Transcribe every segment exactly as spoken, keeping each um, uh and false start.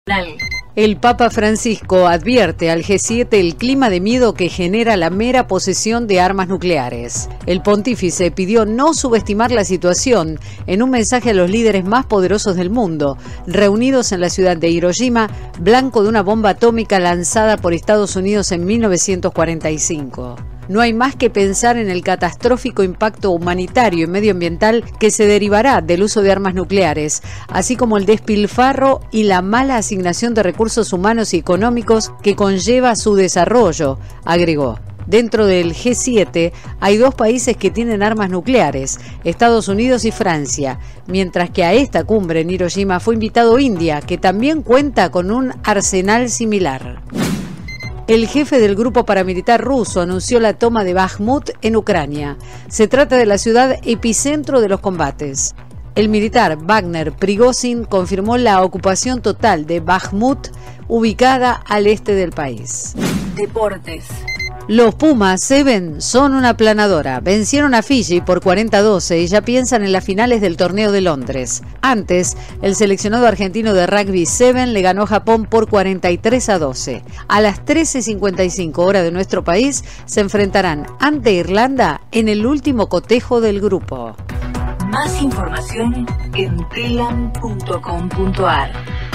El Papa Francisco advierte al G siete el clima de miedo que genera la mera posesión de armas nucleares. El pontífice pidió no subestimar la situación en un mensaje a los líderes más poderosos del mundo, reunidos en la ciudad de Hiroshima, blanco de una bomba atómica lanzada por Estados Unidos en mil novecientos cuarenta y cinco. No hay más que pensar en el catastrófico impacto humanitario y medioambiental que se derivará del uso de armas nucleares, así como el despilfarro y la mala asignación de recursos humanos y económicos que conlleva su desarrollo, agregó. Dentro del G siete hay dos países que tienen armas nucleares, Estados Unidos y Francia, mientras que a esta cumbre en Hiroshima fue invitado India, que también cuenta con un arsenal similar. El jefe del grupo paramilitar ruso anunció la toma de Bakhmut en Ucrania. Se trata de la ciudad epicentro de los combates. El militar Wagner Prigozhin confirmó la ocupación total de Bakhmut, ubicada al este del país. Deportes. Los Pumas Seven son una aplanadora. Vencieron a Fiji por cuarenta a doce y ya piensan en las finales del torneo de Londres. Antes, el seleccionado argentino de rugby Seven le ganó a Japón por cuarenta y tres a doce. A las trece cincuenta y cinco hora de nuestro país se enfrentarán ante Irlanda en el último cotejo del grupo. Más información en telam punto com punto ar.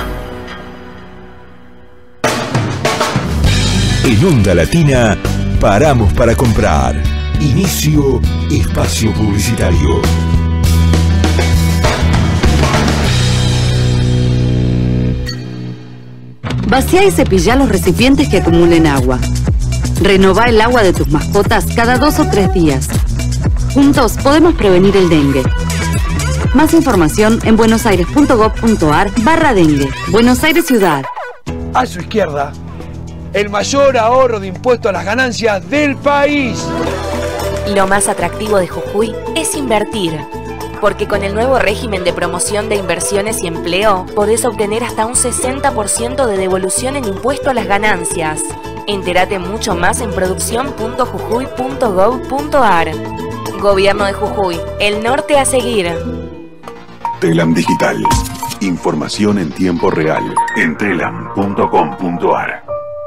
En Onda Latina, paramos para comprar. Inicio espacio publicitario. Vacía y cepilla los recipientes que acumulen agua. Renová el agua de tus mascotas cada dos o tres días. Juntos podemos prevenir el dengue. Más información en buenosaires punto gov punto ar barra dengue. Buenos Aires Ciudad. A su izquierda, el mayor ahorro de impuestos a las ganancias del país. Lo más atractivo de Jujuy es invertir, porque con el nuevo régimen de promoción de inversiones y empleo podés obtener hasta un sesenta por ciento de devolución en impuesto a las ganancias. Entérate mucho más en producción punto jujuy punto gov punto ar. Gobierno de Jujuy, el norte a seguir. Telam Digital. Información en tiempo real en telam punto com punto ar.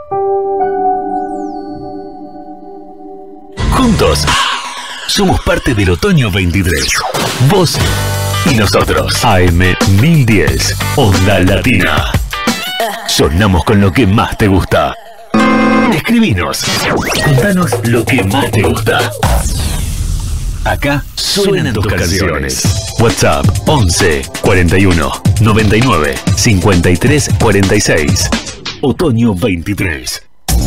Juntos, somos parte del otoño veintitrés. Vos y nosotros. A M mil diez, Onda Latina. Sonamos con lo que más te gusta. Escribinos. Contanos lo que más te gusta. Acá suenan tus canciones. WhatsApp once cuarenta y uno noventa y nueve cincuenta y tres cuarenta y seis. Otoño veintitrés.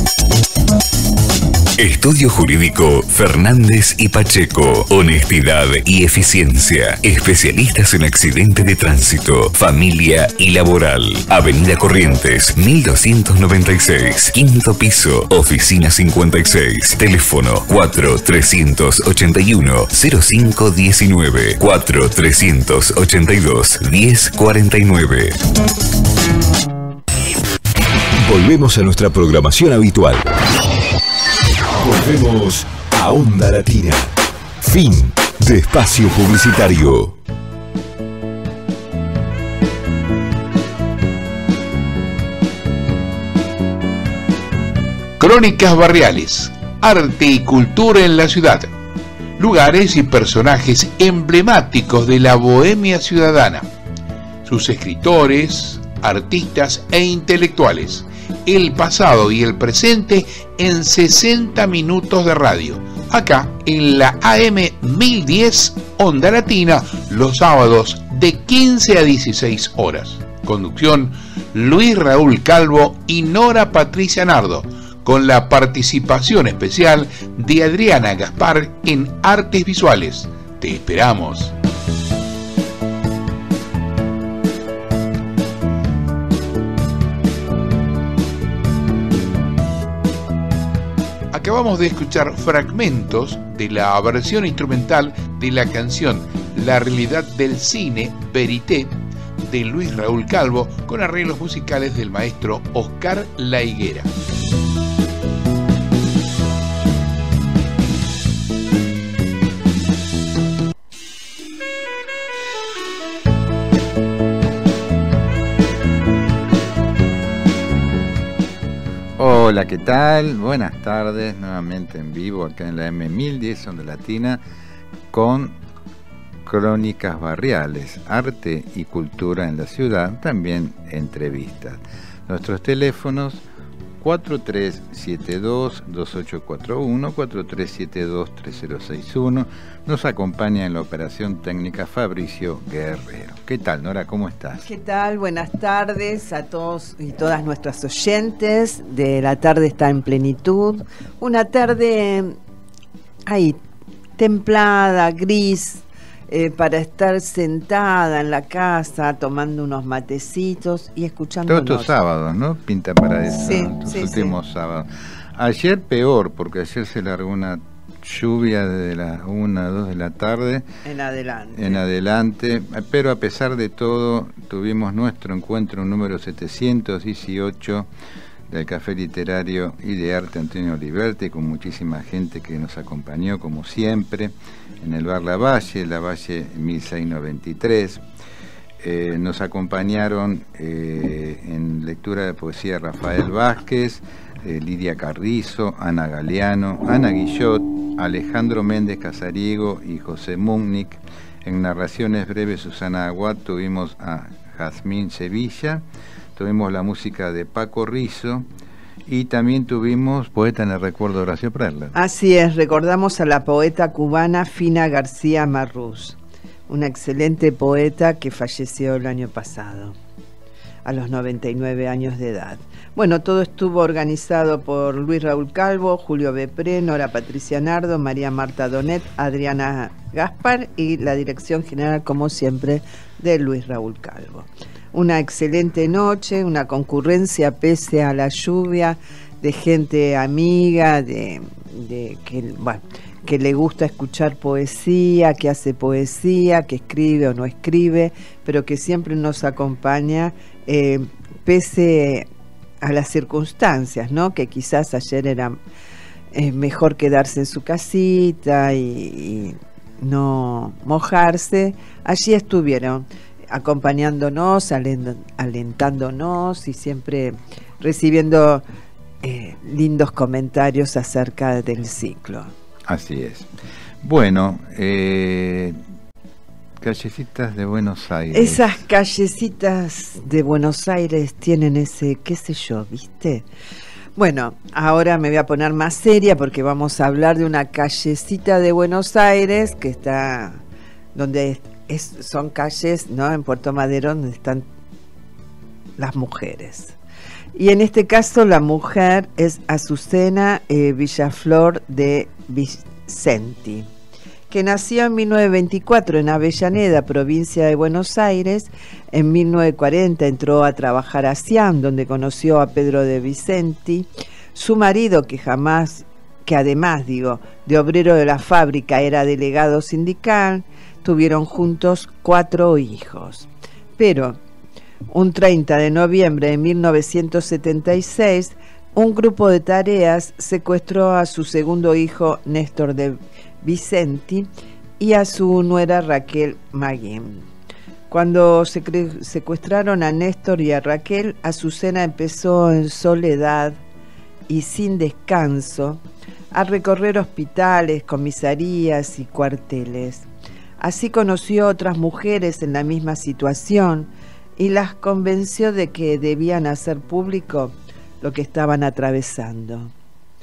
Estudio Jurídico Fernández y Pacheco. Honestidad y eficiencia. Especialistas en accidente de tránsito, familia y laboral. Avenida Corrientes, mil doscientos noventa y seis. Quinto piso, oficina cincuenta y seis. Teléfono cuatro trescientos ochenta y uno cero cinco diecinueve. cuatro trescientos ochenta y dos diez cuarenta y nueve. Volvemos a nuestra programación habitual. Volvemos a Onda Latina. Fin de espacio publicitario. Crónicas barriales, arte y cultura en la ciudad. Lugares y personajes emblemáticos de la bohemia ciudadana. Sus escritores, artistas e intelectuales. El pasado y el presente en sesenta minutos de radio. Acá en la A M mil diez Onda Latina, los sábados de quince a dieciséis horas. Conducción Luis Raúl Calvo y Nora Patricia Nardo, con la participación especial de Adriana Gaspar en Artes Visuales. Te esperamos. Acabamos de escuchar fragmentos de la versión instrumental de la canción La realidad del cine, Verité, de Luis Raúl Calvo, con arreglos musicales del maestro Oscar La Higuera. Hola, ¿qué tal? Buenas tardes, nuevamente en vivo acá en la eme mil diez Onda Latina con Crónicas Barriales, arte y cultura en la ciudad, también entrevistas. Nuestros teléfonos cuatro tres siete dos, dos ocho cuatro uno, cuatro tres siete dos, tres cero seis uno. Nos acompaña en la operación técnica Fabricio Guerrero. ¿Qué tal, Nora? ¿Cómo estás? ¿Qué tal? Buenas tardes a todos y todas nuestras oyentes. De la tarde está en plenitud. Una tarde ahí, templada, gris, eh, para estar sentada en la casa tomando unos matecitos y escuchando. Todos estos sábados, ¿no? Pinta para eso, sí, los sí, últimos sí. sábados. Ayer peor, porque ayer se largó una lluvia de las una a dos de la tarde. En adelante. En adelante, pero a pesar de todo, tuvimos nuestro encuentro número setecientos dieciocho del Café Literario y de Arte Antonio Oliverti, con muchísima gente que nos acompañó, como siempre, en el bar La Valle, La Valle mil seiscientos noventa y tres. Eh, nos acompañaron eh, en lectura de poesía Rafael Vázquez, eh, Lidia Carrizo, Ana Galeano, Ana Guillot, Alejandro Méndez Casariego y José Múnich. En narraciones breves Susana Aguad tuvimos a Jazmín Sevilla, tuvimos la música de Paco Rizzo y también tuvimos poeta en el recuerdo de Horacio Prerler. Así es, recordamos a la poeta cubana Fina García Marrús, una excelente poeta que falleció el año pasado, a los noventa y nueve años de edad. Bueno, todo estuvo organizado por Luis Raúl Calvo, Julio Bepré, Nora Patricia Nardo, María Marta Donet, Adriana Gaspar y la dirección general, como siempre, de Luis Raúl Calvo. Una excelente noche, una concurrencia pese a la lluvia, de gente amiga, de, de que, bueno, que le gusta escuchar poesía, que hace poesía, que escribe o no escribe, pero que siempre nos acompaña eh, pese a las circunstancias, ¿no? Que quizás ayer era eh, mejor quedarse en su casita y, y no mojarse. Allí estuvieron acompañándonos, alentándonos y siempre recibiendo eh, lindos comentarios acerca del ciclo. Así es. Bueno, eh, callecitas de Buenos Aires. Esas callecitas de Buenos Aires tienen ese, qué sé yo, ¿viste? Bueno, ahora me voy a poner más seria porque vamos a hablar de una callecita de Buenos Aires que está donde es, son calles, ¿no? En Puerto Madero, donde están las mujeres. Y en este caso la mujer es Azucena eh, Villaflor de Vicenti, que nació en mil novecientos veinticuatro en Avellaneda, provincia de Buenos Aires. En mil novecientos cuarenta entró a trabajar a Siam, donde conoció a Pedro de Vicenti. Su marido, que jamás, que además, digo, de obrero de la fábrica, era delegado sindical. Tuvieron juntos cuatro hijos. Pero un treinta de noviembre de mil novecientos setenta y seis, un grupo de tareas secuestró a su segundo hijo, Néstor de Vicenti, y a su nuera Raquel Maguín. Cuando se secuestraron a Néstor y a Raquel, Azucena empezó en soledad y sin descanso a recorrer hospitales, comisarías y cuarteles. Así conoció a otras mujeres en la misma situación y las convenció de que debían hacer público lo que estaban atravesando.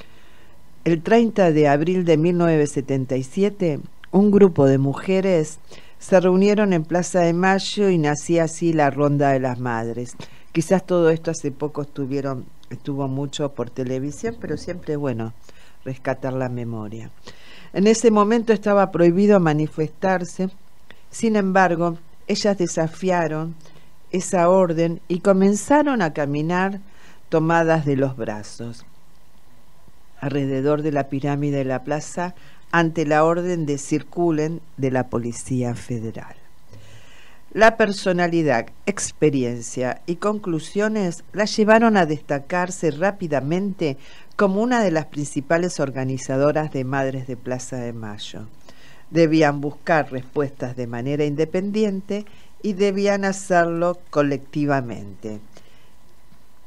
El treinta de abril de mil novecientos setenta y siete, un grupo de mujeres se reunieron en Plaza de Mayo y nacía así la Ronda de las Madres. Quizás todo esto hace poco estuvieron, estuvo mucho por televisión, pero siempre es bueno rescatar la memoria. En ese momento estaba prohibido manifestarse, sin embargo, ellas desafiaron esa orden y comenzaron a caminar tomadas de los brazos alrededor de la pirámide de la plaza ante la orden de circulen de la Policía Federal. La personalidad, experiencia y conclusiones la llevaron a destacarse rápidamente como una de las principales organizadoras de Madres de Plaza de Mayo. Debían buscar respuestas de manera independiente y debían hacerlo colectivamente.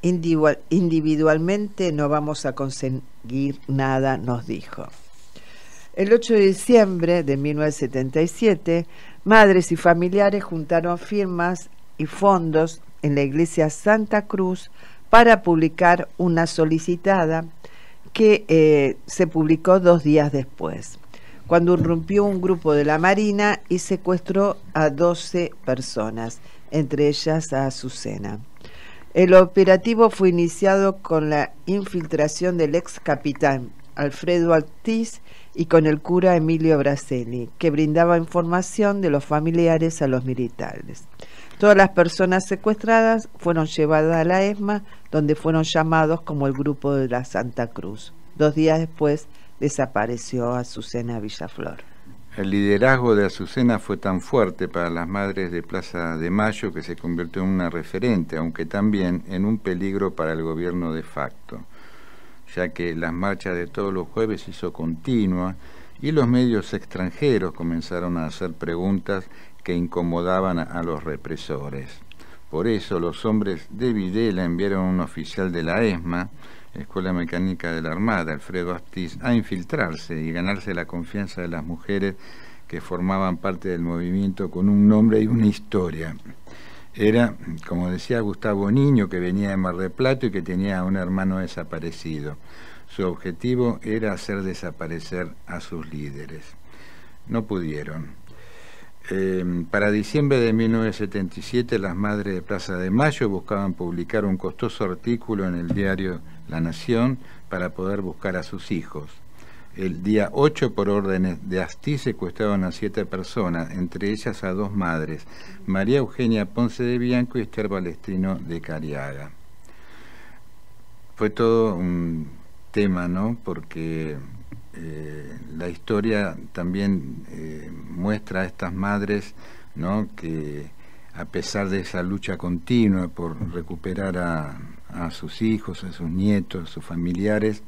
individual, individualmente no vamos a conseguir nada, nos dijo. El ocho de diciembre de mil novecientos setenta y siete, madres y familiares juntaron firmas y fondos en la iglesia Santa Cruz para publicar una solicitada que eh, se publicó dos días después, cuando irrumpió un grupo de la Marina y secuestró a doce personas, entre ellas a Azucena. El operativo fue iniciado con la infiltración del ex capitán Alfredo Ortiz y con el cura Emilio Braselli, que brindaba información de los familiares a los militares. Todas las personas secuestradas fueron llevadas a la ESMA, donde fueron llamados como el grupo de la Santa Cruz. Dos días después desapareció Azucena Villaflor. El liderazgo de Azucena fue tan fuerte para las madres de Plaza de Mayo que se convirtió en una referente, aunque también en un peligro para el gobierno de facto, ya que las marchas de todos los jueves se hizo continua y los medios extranjeros comenzaron a hacer preguntas que incomodaban a los represores. Por eso los hombres de Videla enviaron a un oficial de la ESMA, Escuela Mecánica de la Armada, Alfredo Ortiz, a infiltrarse y ganarse la confianza de las mujeres que formaban parte del movimiento con un nombre y una historia. Era, como decía Gustavo Niño, que venía de Mar del Plata y que tenía un hermano desaparecido. Su objetivo era hacer desaparecer a sus líderes. No pudieron. Eh, para diciembre de mil novecientos setenta y siete, las madres de Plaza de Mayo buscaban publicar un costoso artículo en el diario La Nación para poder buscar a sus hijos. El día ocho, por órdenes de Astiz, secuestraron a siete personas, entre ellas a dos madres, María Eugenia Ponce de Bianco y Esther Balestrino de Cariaga. Fue todo un tema, ¿no? Porque eh, la historia también eh, muestra a estas madres, ¿no?, que a pesar de esa lucha continua por recuperar a, a sus hijos, a sus nietos, a sus familiares,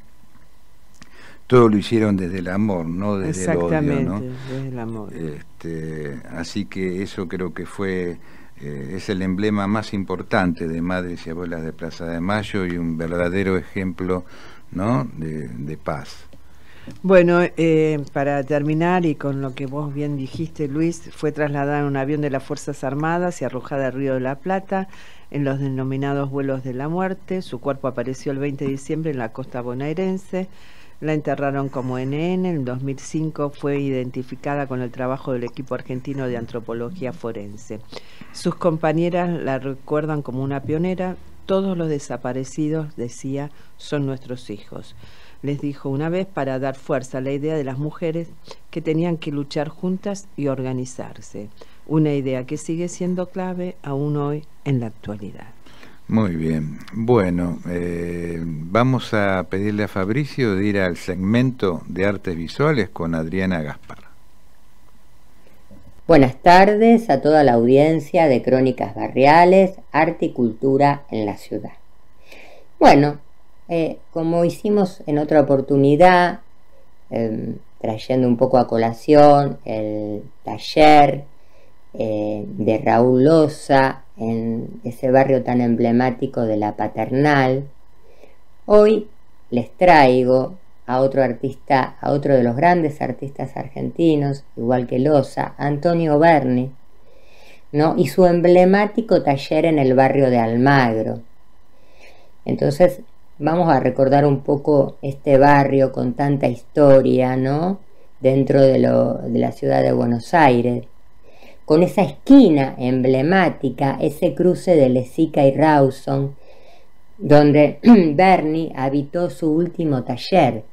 todo lo hicieron desde el amor, no desde el odio, ¿no? Desde el amor. Este, así que eso creo que fue eh, es el emblema más importante de Madres y Abuelas de Plaza de Mayo y un verdadero ejemplo, ¿no?, de, de paz. Bueno, eh, para terminar y con lo que vos bien dijiste, Luis, fue trasladada en un avión de las Fuerzas Armadas y arrojada al Río de la Plata en los denominados vuelos de la muerte. Su cuerpo apareció el veinte de diciembre en la costa bonaerense. La enterraron como N N. En dos mil cinco fue identificada con el trabajo del equipo argentino de antropología forense. Sus compañeras la recuerdan como una pionera. Todos los desaparecidos, decía, son nuestros hijos. Les dijo una vez, para dar fuerza a la idea de las mujeres que tenían que luchar juntas y organizarse. Una idea que sigue siendo clave aún hoy en la actualidad. Muy bien. Bueno, eh, vamos a pedirle a Fabricio de ir al segmento de artes visuales con Adriana Gaspar. Buenas tardes a toda la audiencia de Crónicas Barriales, Arte y Cultura en la Ciudad. Bueno, Eh, como hicimos en otra oportunidad, eh, trayendo un poco a colación el taller eh, de Raúl Loza en ese barrio tan emblemático de La Paternal, hoy les traigo a otro artista, a otro de los grandes artistas argentinos, igual que Loza, Antonio Berni, ¿no?, y su emblemático taller en el barrio de Almagro. Entonces, vamos a recordar un poco este barrio con tanta historia, ¿no?, dentro de, lo, de la ciudad de Buenos Aires, con esa esquina emblemática, ese cruce de Lezica y Rawson, donde Berni habitó su último taller,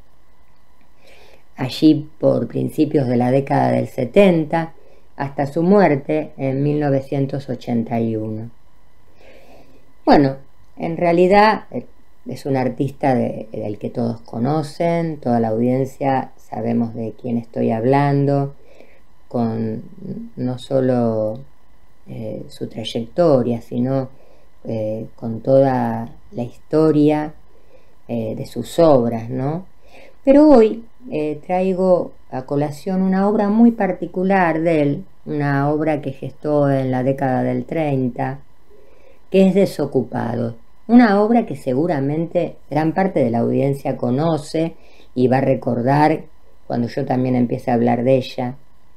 allí por principios de la década del setenta, hasta su muerte en mil novecientos ochenta y uno. Bueno, en realidad es un artista de, del que todos conocen, toda la audiencia sabemos de quién estoy hablando, con no solo eh, su trayectoria, sino eh, con toda la historia eh, de sus obras, ¿no? Pero hoy eh, traigo a colación una obra muy particular de él, una obra que gestó en la década del treinta, que es Desocupados. Una obra que seguramente gran parte de la audiencia conoce y va a recordar cuando yo también empiece a hablar de ella.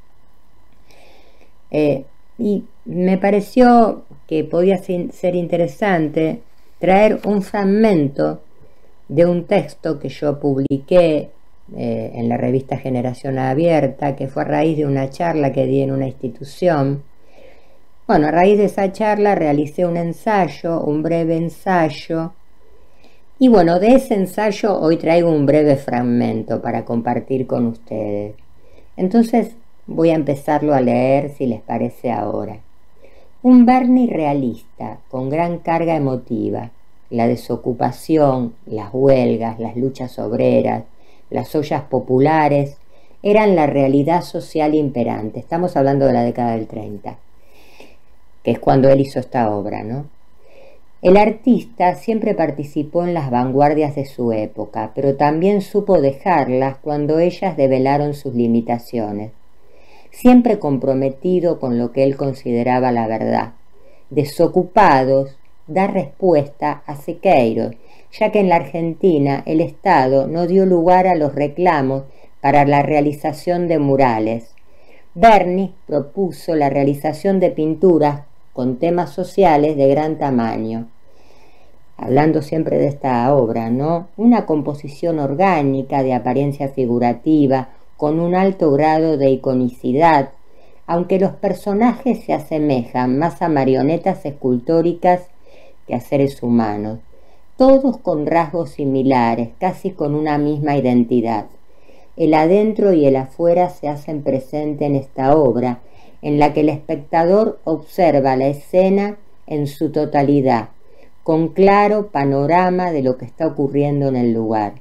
Eh, y me pareció que podía ser interesante traer un fragmento de un texto que yo publiqué eh, en la revista Generación Abierta, que fue a raíz de una charla que di en una institución. Bueno, a raíz de esa charla realicé un ensayo, un breve ensayo, y bueno, de ese ensayo hoy traigo un breve fragmento para compartir con ustedes. Entonces voy a empezarlo a leer, si les parece ahora. Un Berni realista, con gran carga emotiva, la desocupación, las huelgas, las luchas obreras, las ollas populares, eran la realidad social imperante. Estamos hablando de la década del treinta, que es cuando él hizo esta obra, ¿no? El artista siempre participó en las vanguardias de su época, pero también supo dejarlas cuando ellas develaron sus limitaciones. Siempre comprometido con lo que él consideraba la verdad. Desocupados, da respuesta a Sequeiros, ya que en la Argentina el Estado no dio lugar a los reclamos para la realización de murales. Berni propuso la realización de pinturas con temas sociales de gran tamaño. Hablando siempre de esta obra, ¿no? Una composición orgánica de apariencia figurativa, con un alto grado de iconicidad, aunque los personajes se asemejan más a marionetas escultóricas que a seres humanos, todos con rasgos similares, casi con una misma identidad. El adentro y el afuera se hacen presente en esta obra, en la que el espectador observa la escena en su totalidad, con claro panorama de lo que está ocurriendo en el lugar.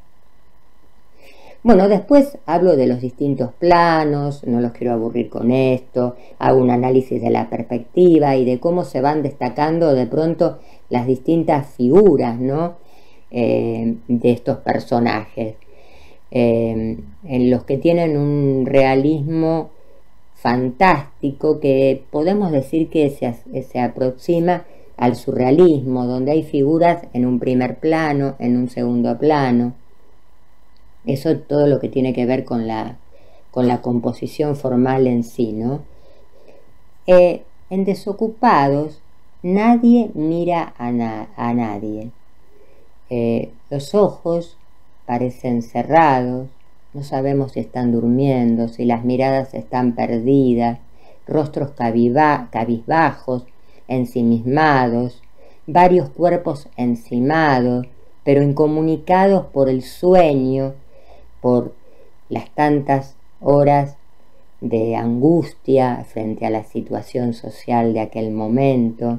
Bueno, después hablo de los distintos planos, no los quiero aburrir con esto, hago un análisis de la perspectiva y de cómo se van destacando de pronto las distintas figuras, ¿no? eh, de estos personajes, eh, en los que tienen un realismo fantástico que podemos decir que se, se aproxima al surrealismo, donde hay figuras en un primer plano, en un segundo plano. Eso todo lo que tiene que ver con la, con la composición formal en sí, ¿no? Eh, en Desocupados nadie mira a, na a nadie. Eh, los ojos parecen cerrados, no sabemos si están durmiendo, si las miradas están perdidas, rostros cabizbajos, ensimismados, varios cuerpos encimados, pero incomunicados por el sueño, por las tantas horas de angustia frente a la situación social de aquel momento.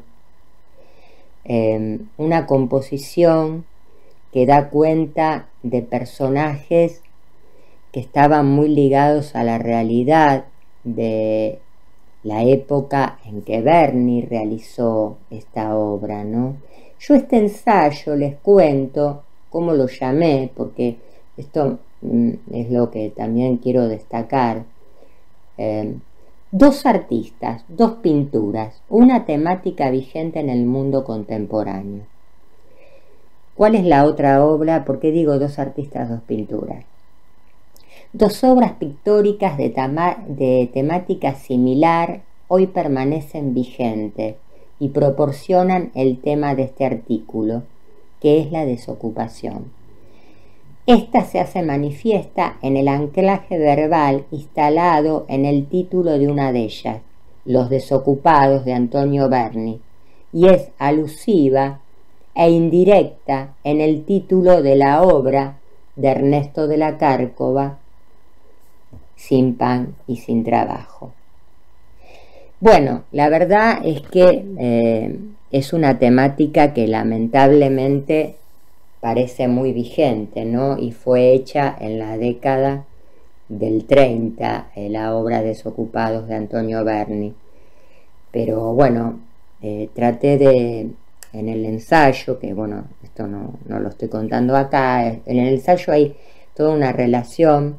Eh, una composición que da cuenta de personajes que estaban muy ligados a la realidad de la época en que Berni realizó esta obra, ¿no? Yo este ensayo les cuento cómo lo llamé, porque esto mm, es lo que también quiero destacar. Eh, dos artistas, dos pinturas, una temática vigente en el mundo contemporáneo. ¿Cuál es la otra obra? ¿Por qué digo dos artistas, dos pinturas? Dos obras pictóricas de, de temática similar hoy permanecen vigentes y proporcionan el tema de este artículo, que es la desocupación. Esta se hace manifiesta en el anclaje verbal instalado en el título de una de ellas, Los desocupados de Antonio Berni, y es alusiva e indirecta en el título de la obra de Ernesto de la Cárcova, Sin pan y sin trabajo. Bueno, la verdad es que eh, es una temática que lamentablemente parece muy vigente, ¿no? Y fue hecha en la década del treinta, eh, la obra Desocupados de Antonio Berni. Pero bueno, eh, traté de, en el ensayo, que bueno, esto no, no lo estoy contando acá, en el ensayo hay toda una relación,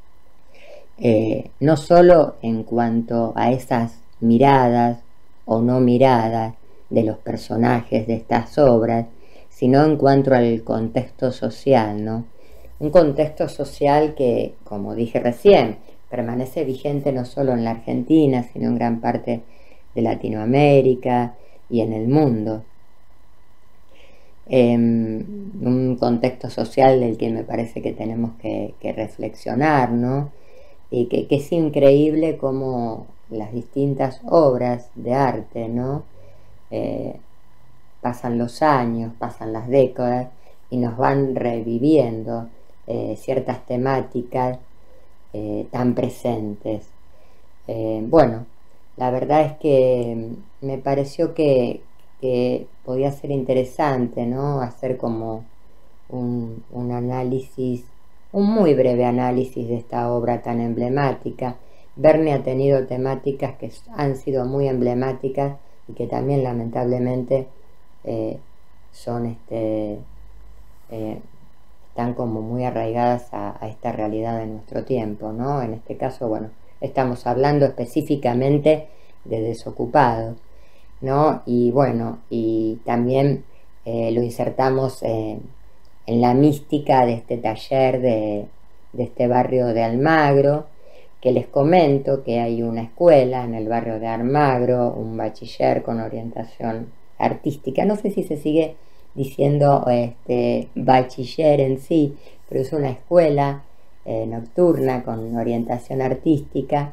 eh, no solo en cuanto a esas miradas o no miradas de los personajes de estas obras, sino en cuanto al contexto social, ¿no? Un contexto social que, como dije recién, permanece vigente no solo en la Argentina, sino en gran parte de Latinoamérica y en el mundo. Eh, un contexto social del que me parece que tenemos que, que reflexionar, ¿no? Y que, que es increíble cómo las distintas obras de arte, ¿no? Eh, pasan los años, pasan las décadas y nos van reviviendo eh, ciertas temáticas eh, tan presentes. Eh, bueno, la verdad es que me pareció que, que podía ser interesante, ¿no? Hacer como un, un análisis, un muy breve análisis de esta obra tan emblemática. Verne ha tenido temáticas que han sido muy emblemáticas y que también lamentablemente eh, son este, eh, están como muy arraigadas a, a esta realidad de nuestro tiempo, ¿no? En este caso, bueno, estamos hablando específicamente de Desocupados, ¿no? Y bueno, y también eh, lo insertamos eh, en la mística de este taller de, de este barrio de Almagro, que les comento que hay una escuela en el barrio de Almagro, un bachiller con orientación artística. No sé si se sigue diciendo este, bachiller en sí, pero es una escuela eh, nocturna con orientación artística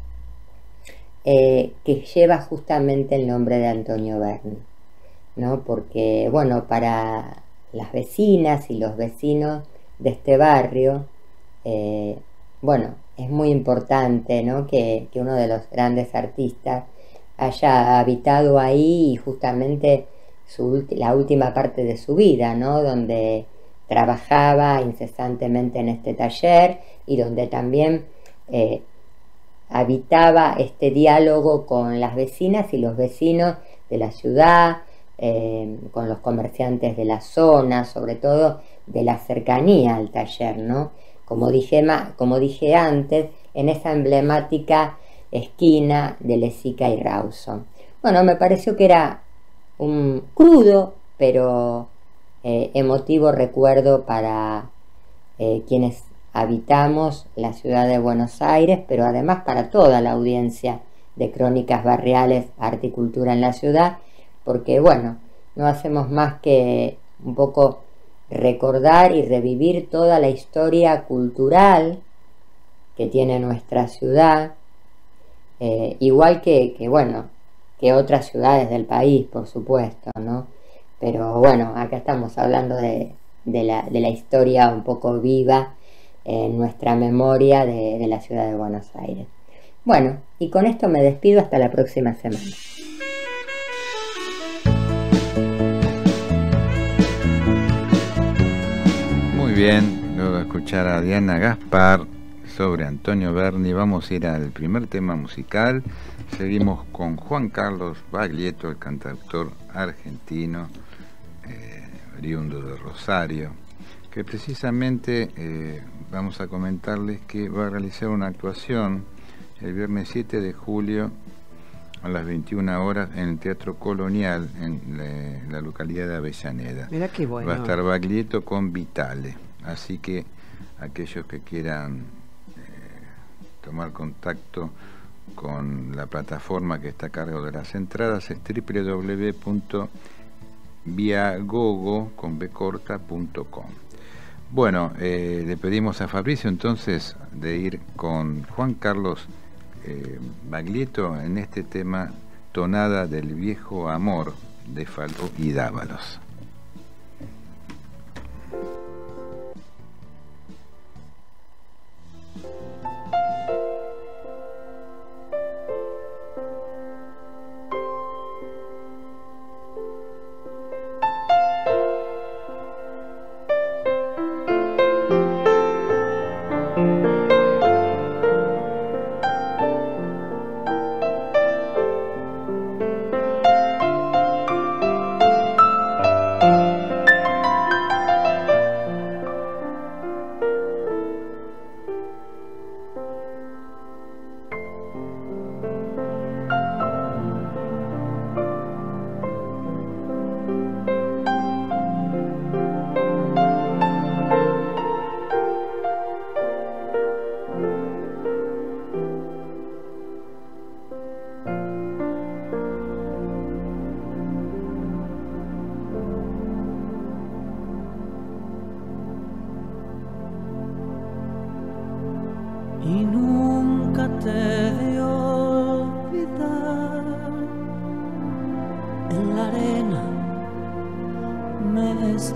eh, que lleva justamente el nombre de Antonio Verne, ¿no? Porque, bueno, para las vecinas y los vecinos de este barrio, eh, bueno, es muy importante, ¿no? que, que uno de los grandes artistas haya habitado ahí y justamente su, la última parte de su vida, ¿no? Donde trabajaba incesantemente en este taller y donde también eh, habitaba este diálogo con las vecinas y los vecinos de la ciudad, eh, con los comerciantes de la zona, sobre todo de la cercanía al taller, ¿no? Como dije, como dije antes, en esa emblemática esquina de Lezica y Rawson. Bueno, me pareció que era un crudo, pero eh, emotivo recuerdo para eh, quienes habitamos la ciudad de Buenos Aires, pero además para toda la audiencia de Crónicas Barriales, Arte y Cultura en la Ciudad, porque, bueno, no hacemos más que un poco recordar y revivir toda la historia cultural que tiene nuestra ciudad, eh, igual que, que, bueno, que otras ciudades del país, por supuesto, ¿no? Pero bueno, acá estamos hablando de, de, la, de la historia un poco viva en nuestra memoria de, de la ciudad de Buenos Aires. Bueno, y con esto me despido hasta la próxima semana. Muy bien, luego de escuchar a Diana Gaspar sobre Antonio Verne, vamos a ir al primer tema musical. Seguimos con Juan Carlos Baglietto, el cantautor argentino, eh, oriundo de Rosario, que precisamente eh, vamos a comentarles que va a realizar una actuación el viernes siete de julio a las veintiuna horas en el Teatro Colonial en la, la localidad de Avellaneda. Mirá qué bueno. Va a estar Baglietto con Vitale, así que aquellos que quieran eh, tomar contacto con la plataforma que está a cargo de las entradas es doble u doble u doble u punto viagogo punto com. Bueno, eh, le pedimos a Fabricio entonces de ir con Juan Carlos eh, Baglietto en este tema Tonada del Viejo Amor de Falú y Dávalos.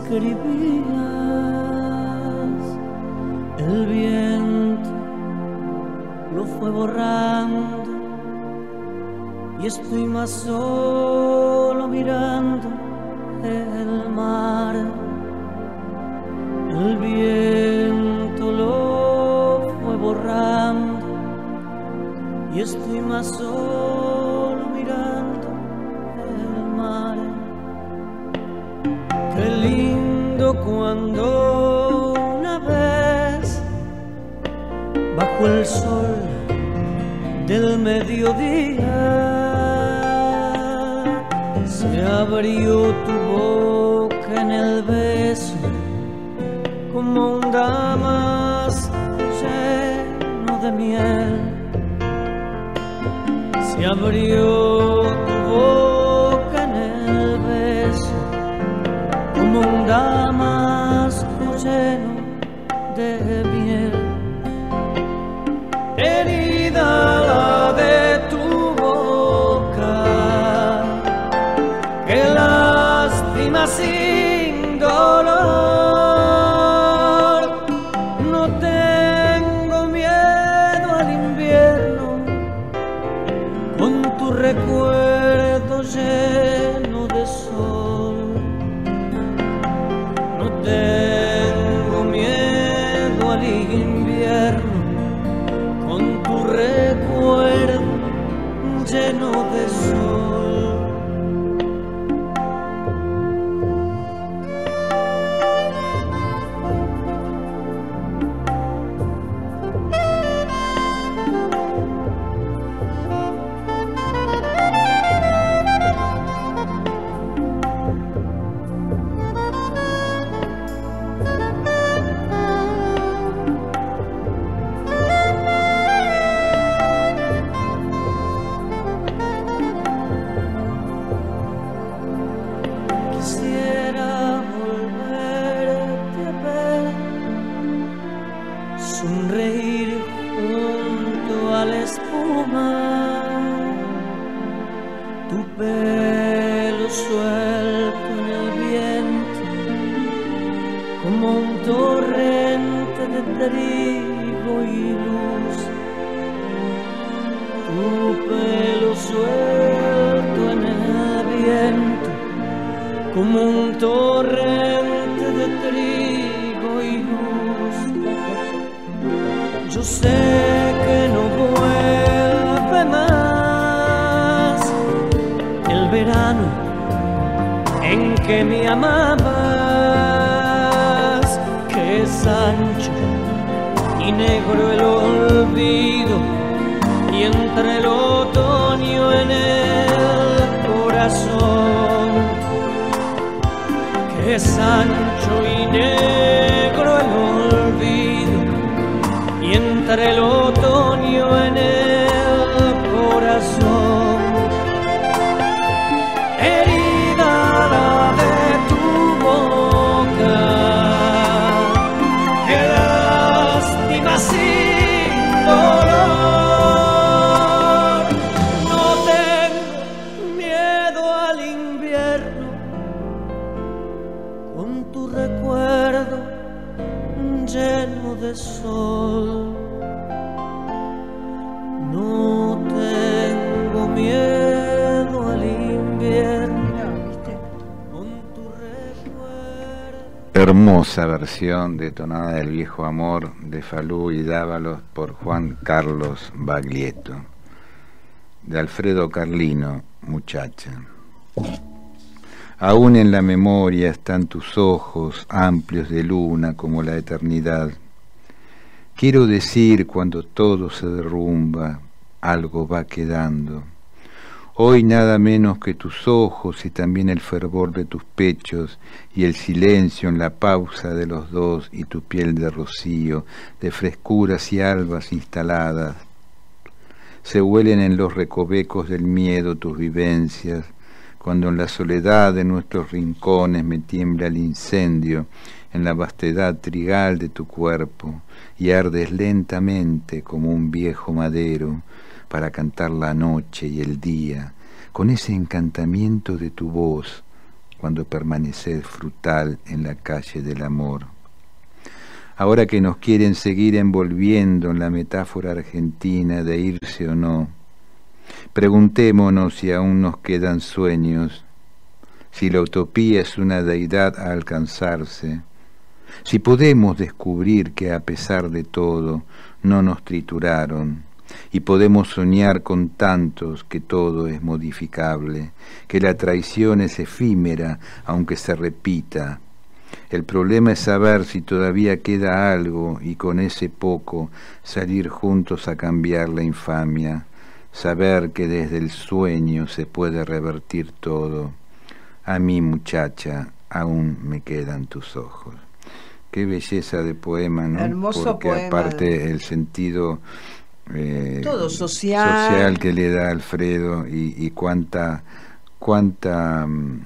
escribías. El viento lo fue borrando y estoy más solo mirando el mar. El viento lo fue borrando y estoy más solo mirando el mar. Qué lindo cuando una vez bajo el sol del mediodía se abrió tu boca en el beso como un damasco lleno de miel. Se abrió tu boca en el beso como un damasco lleno de miel. Herida la de tu boca, que lástima sin dolor. No tengo miedo al invierno, con tu recuerdo lleno de sol. No tengo miedo al invierno, con tu recuerdo lleno de sol. Quisiera volverte a ver, sonreír junto a la espuma, tu pelo suelto en el viento, como un torrente de trigo y luz. Tu pelo suelto en el viento, como un torrente de trigo y luz. Yo sé que no vuelve más el verano en que me amabas, que es ancho y negro el olvido, y entre el otoño en el corazón, que es ancho y negro el olvido, y entre el otoño en el corazón. Herida la de tu boca, que lástima sin dolor. No tengo miedo al invierno, con tu recuerdo lleno de sol. No tengo miedo al invierno, con tu recuerdo. Hermosa versión de Tonada del Viejo Amor de Falú y Dávalos por Juan Carlos Baglietto. De Alfredo Carlino, Muchacha. Aún en la memoria están tus ojos amplios de luna como la eternidad. Quiero decir, cuando todo se derrumba, algo va quedando. Hoy nada menos que tus ojos y también el fervor de tus pechos y el silencio en la pausa de los dos y tu piel de rocío, de frescuras y albas instaladas. Se huelen en los recovecos del miedo tus vivencias, cuando en la soledad de nuestros rincones me tiembla el incendio en la vastedad trigal de tu cuerpo y ardes lentamente como un viejo madero para cantar la noche y el día con ese encantamiento de tu voz cuando permaneced frutal en la calle del amor. Ahora que nos quieren seguir envolviendo en la metáfora argentina de irse o no, preguntémonos si aún nos quedan sueños, si la utopía es una deidad a alcanzarse, si podemos descubrir que a pesar de todo no nos trituraron, y podemos soñar con tantos que todo es modificable, que la traición es efímera aunque se repita. El problema es saber si todavía queda algo y con ese poco salir juntos a cambiar la infamia, saber que desde el sueño se puede revertir todo. A mí, muchacha, aún me quedan tus ojos. Qué belleza de poema, ¿no? Hermoso Porque poema. aparte el sentido eh, todo social. social que le da Alfredo y, y cuánta, cuánta,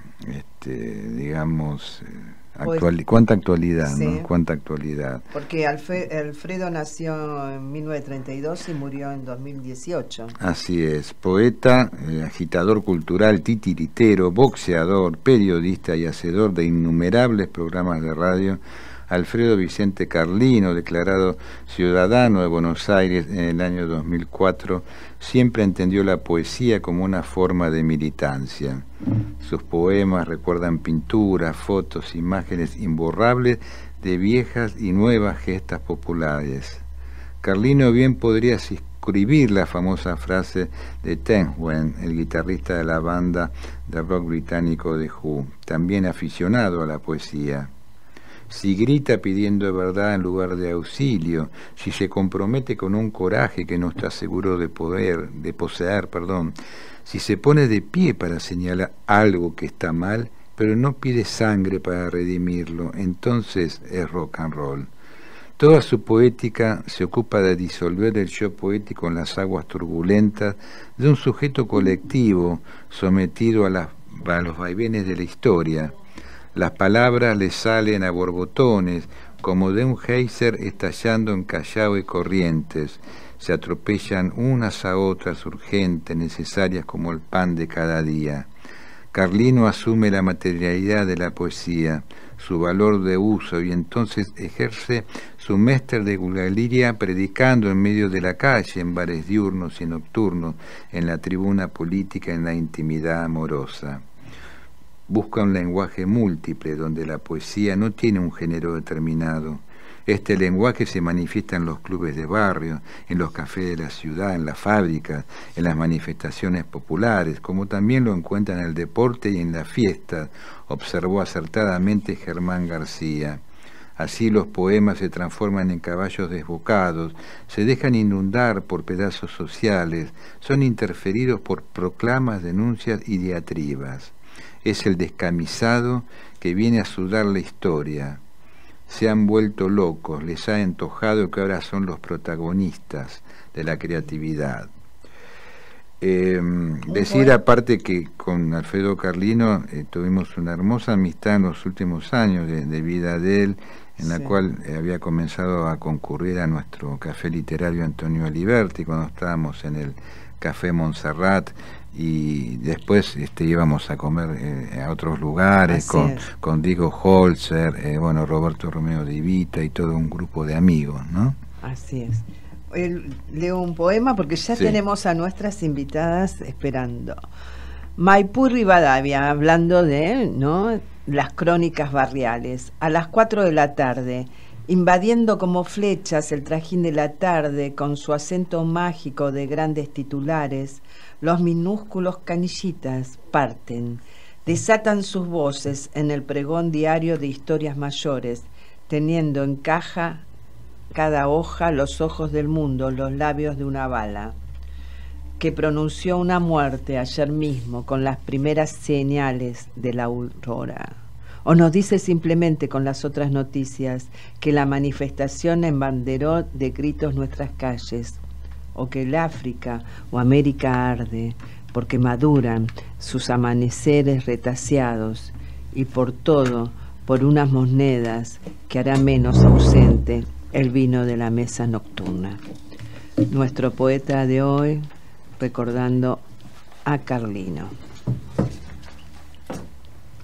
este, digamos, actual, pues, cuánta actualidad, sí. ¿no? Cuánta actualidad. Porque Alfe, Alfredo nació en mil novecientos treinta y dos y murió en dos mil dieciocho. Así es, poeta, eh, agitador cultural, titiritero, boxeador, periodista y hacedor de innumerables programas de radio. Alfredo Vicente Carlino, declarado ciudadano de Buenos Aires en el año dos mil cuatro, siempre entendió la poesía como una forma de militancia. Sus poemas recuerdan pinturas, fotos, imágenes imborrables de viejas y nuevas gestas populares. Carlino bien podría escribir la famosa frase de Ten Wen, el guitarrista de la banda de rock británico The Who, también aficionado a la poesía. Si grita pidiendo verdad en lugar de auxilio, si se compromete con un coraje que no está seguro de poder, de poseer, perdón, si se pone de pie para señalar algo que está mal, pero no pide sangre para redimirlo, entonces es rock and roll. Toda su poética se ocupa de disolver el yo poético en las aguas turbulentas de un sujeto colectivo sometido a, las, a los vaivenes de la historia. Las palabras le salen a borbotones, como de un geyser estallando en Callao y Corrientes. Se atropellan unas a otras urgentes, necesarias como el pan de cada día. Carlino asume la materialidad de la poesía, su valor de uso, y entonces ejerce su mestre de galería predicando en medio de la calle, en bares diurnos y nocturnos, en la tribuna política, en la intimidad amorosa. Busca un lenguaje múltiple, donde la poesía no tiene un género determinado. Este lenguaje se manifiesta en los clubes de barrio, en los cafés de la ciudad, en las fábricas, en las manifestaciones populares, como también lo encuentra en el deporte y en la fiesta, observó acertadamente Germán García. Así los poemas se transforman en caballos desbocados, se dejan inundar por pedazos sociales, son interferidos por proclamas, denuncias y diatribas. Es el descamisado que viene a sudar la historia. Se han vuelto locos, les ha antojado que ahora son los protagonistas de la creatividad. Eh, decir aparte que con Alfredo Carlino eh, tuvimos una hermosa amistad en los últimos años de, de vida de él, en la sí. cual eh, había comenzado a concurrir a nuestro café literario Antonio Aliberti cuando estábamos en el Café Montserrat, y después este, íbamos a comer eh, a otros lugares con, con Diego Holzer, eh, bueno, Roberto Romeo de Ivita y todo un grupo de amigos, ¿no? Así es. Hoy leo un poema porque ya sí. tenemos a nuestras invitadas esperando. Maipú Rivadavia, hablando de, ¿no?, las crónicas barriales. A las cuatro de la tarde, invadiendo como flechas el trajín de la tarde, con su acento mágico de grandes titulares, los minúsculos canillitas parten, desatan sus voces en el pregón diario de historias mayores, teniendo en caja cada hoja los ojos del mundo, los labios de una bala, que pronunció una muerte ayer mismo con las primeras señales de la aurora. O nos dice simplemente con las otras noticias que la manifestación embanderó de gritos nuestras calles, o que el África o América arde, porque maduran sus amaneceres retaseados, y por todo, por unas monedas que hará menos ausente el vino de la mesa nocturna. Nuestro poeta de hoy, recordando a Carlino.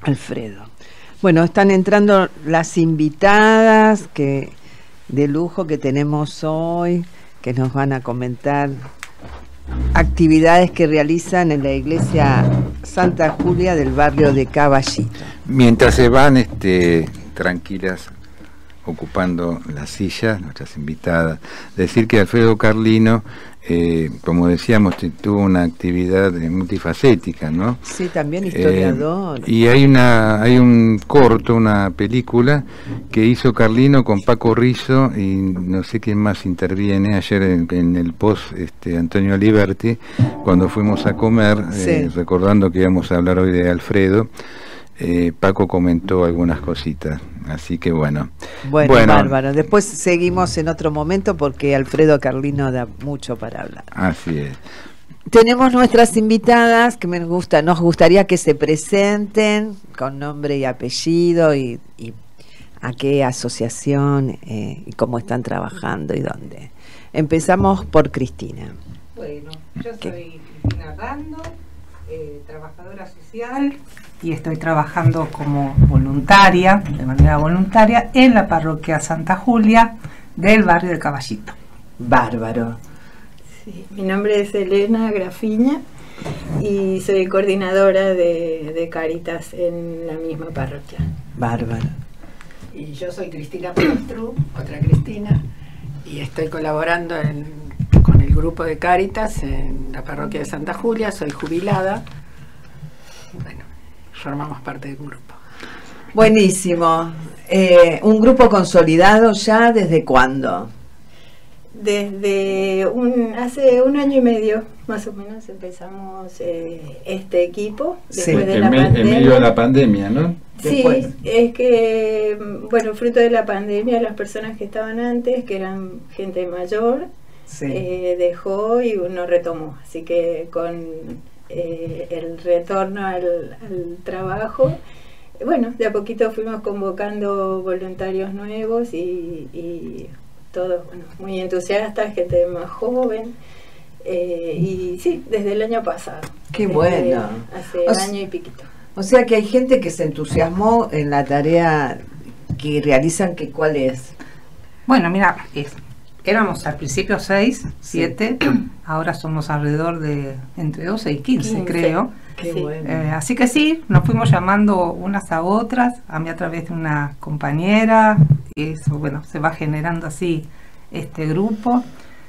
Alfredo. Bueno, están entrando las invitadas que de lujo que tenemos hoy, que nos van a comentar actividades que realizan en la iglesia Santa Julia del barrio de Caballito. Mientras se van este, tranquilas ocupando las sillas, nuestras invitadas, decir que Alfredo Carlino, eh, como decíamos, tuvo una actividad multifacética, ¿no? Sí, también historiador. Eh, y hay una hay un corto, una película que hizo Carlino con Paco Rizzo y no sé quién más interviene. Ayer en, en el post este, Antonio Aliberti, cuando fuimos a comer, sí. eh, recordando que íbamos a hablar hoy de Alfredo, eh, Paco comentó algunas cositas. Así que bueno. Bueno, bueno, bárbaro. Después seguimos en otro momento porque Alfredo Carlino da mucho para hablar. Así es. Tenemos nuestras invitadas que me gusta, nos gustaría que se presenten con nombre y apellido y, y a qué asociación eh, y cómo están trabajando y dónde. Empezamos por Cristina. Bueno, yo soy ¿Qué? Cristina Rando, eh, trabajadora social, y estoy trabajando como voluntaria, de manera voluntaria, en la parroquia Santa Julia del barrio de Caballito. Bárbaro. Sí, mi nombre es Elena Grafiña y soy coordinadora de, de Cáritas en la misma parroquia. Bárbaro. Y yo soy Cristina Prostru, otra Cristina, y estoy colaborando en, con el grupo de Cáritas en la parroquia de Santa Julia, soy jubilada. Bueno, formamos parte del grupo. Buenísimo. Eh, ¿Un grupo consolidado ya desde cuándo? Desde un, hace un año y medio, más o menos, empezamos eh, este equipo. Después sí, de en, la me, pandemia. en medio de la pandemia, ¿no? Sí, Después. es que, bueno, fruto de la pandemia, las personas que estaban antes, que eran gente mayor, sí. eh, dejó y uno retomó. Así que con eh, el retorno al, al trabajo, bueno, de a poquito fuimos convocando voluntarios nuevos y, y todos, bueno, muy entusiastas, gente más joven. Eh, y sí, desde el año pasado. Qué desde bueno. Hace O año y piquito. O sea que hay gente que se entusiasmó en la tarea que realizan, que ¿cuál es? Bueno, mira, es, éramos al principio seis, siete, sí. Ahora somos alrededor de entre doce y quince, quince. Creo. Qué sí. bueno. Eh, así que sí, nos fuimos llamando unas a otras, a mí a través de una compañera, y eso, bueno, se va generando así este grupo.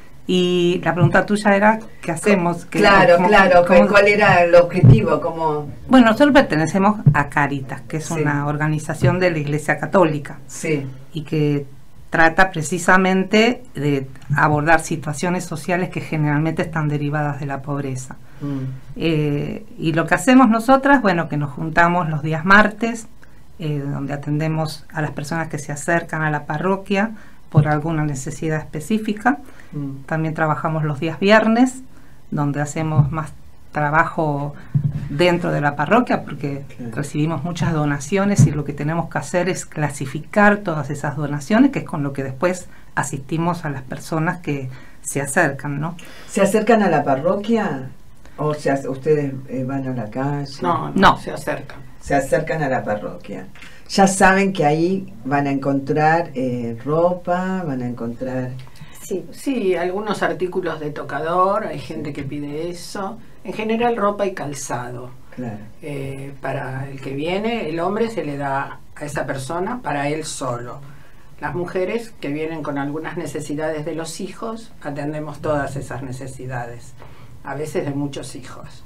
Y la pregunta tuya era, ¿qué hacemos? ¿Qué, claro, cómo, claro, cómo, ¿cuál era el objetivo? ¿Cómo? Bueno, nosotros pertenecemos a Cáritas, que es sí. una organización de la Iglesia Católica. Sí. Y que trata precisamente de abordar situaciones sociales que generalmente están derivadas de la pobreza. Mm. Eh, y lo que hacemos nosotras, bueno, que nos juntamos los días martes, eh, donde atendemos a las personas que se acercan a la parroquia por alguna necesidad específica. Mm. También trabajamos los días viernes, donde hacemos más trabajo dentro de la parroquia, porque claro. recibimos muchas donaciones y lo que tenemos que hacer es clasificar todas esas donaciones, que es con lo que después asistimos a las personas que se acercan, ¿no? ¿Se acercan a la parroquia o se, ustedes eh, van a la calle? No, no, no, se acercan. Se acercan a la parroquia. Ya saben que ahí van a encontrar eh, ropa, van a encontrar... Sí, sí, algunos artículos de tocador, hay gente que pide eso. En general ropa y calzado. Claro. Eh, para el que viene, el hombre se le da a esa persona para él solo. Las mujeres que vienen con algunas necesidades de los hijos, atendemos todas esas necesidades, a veces de muchos hijos.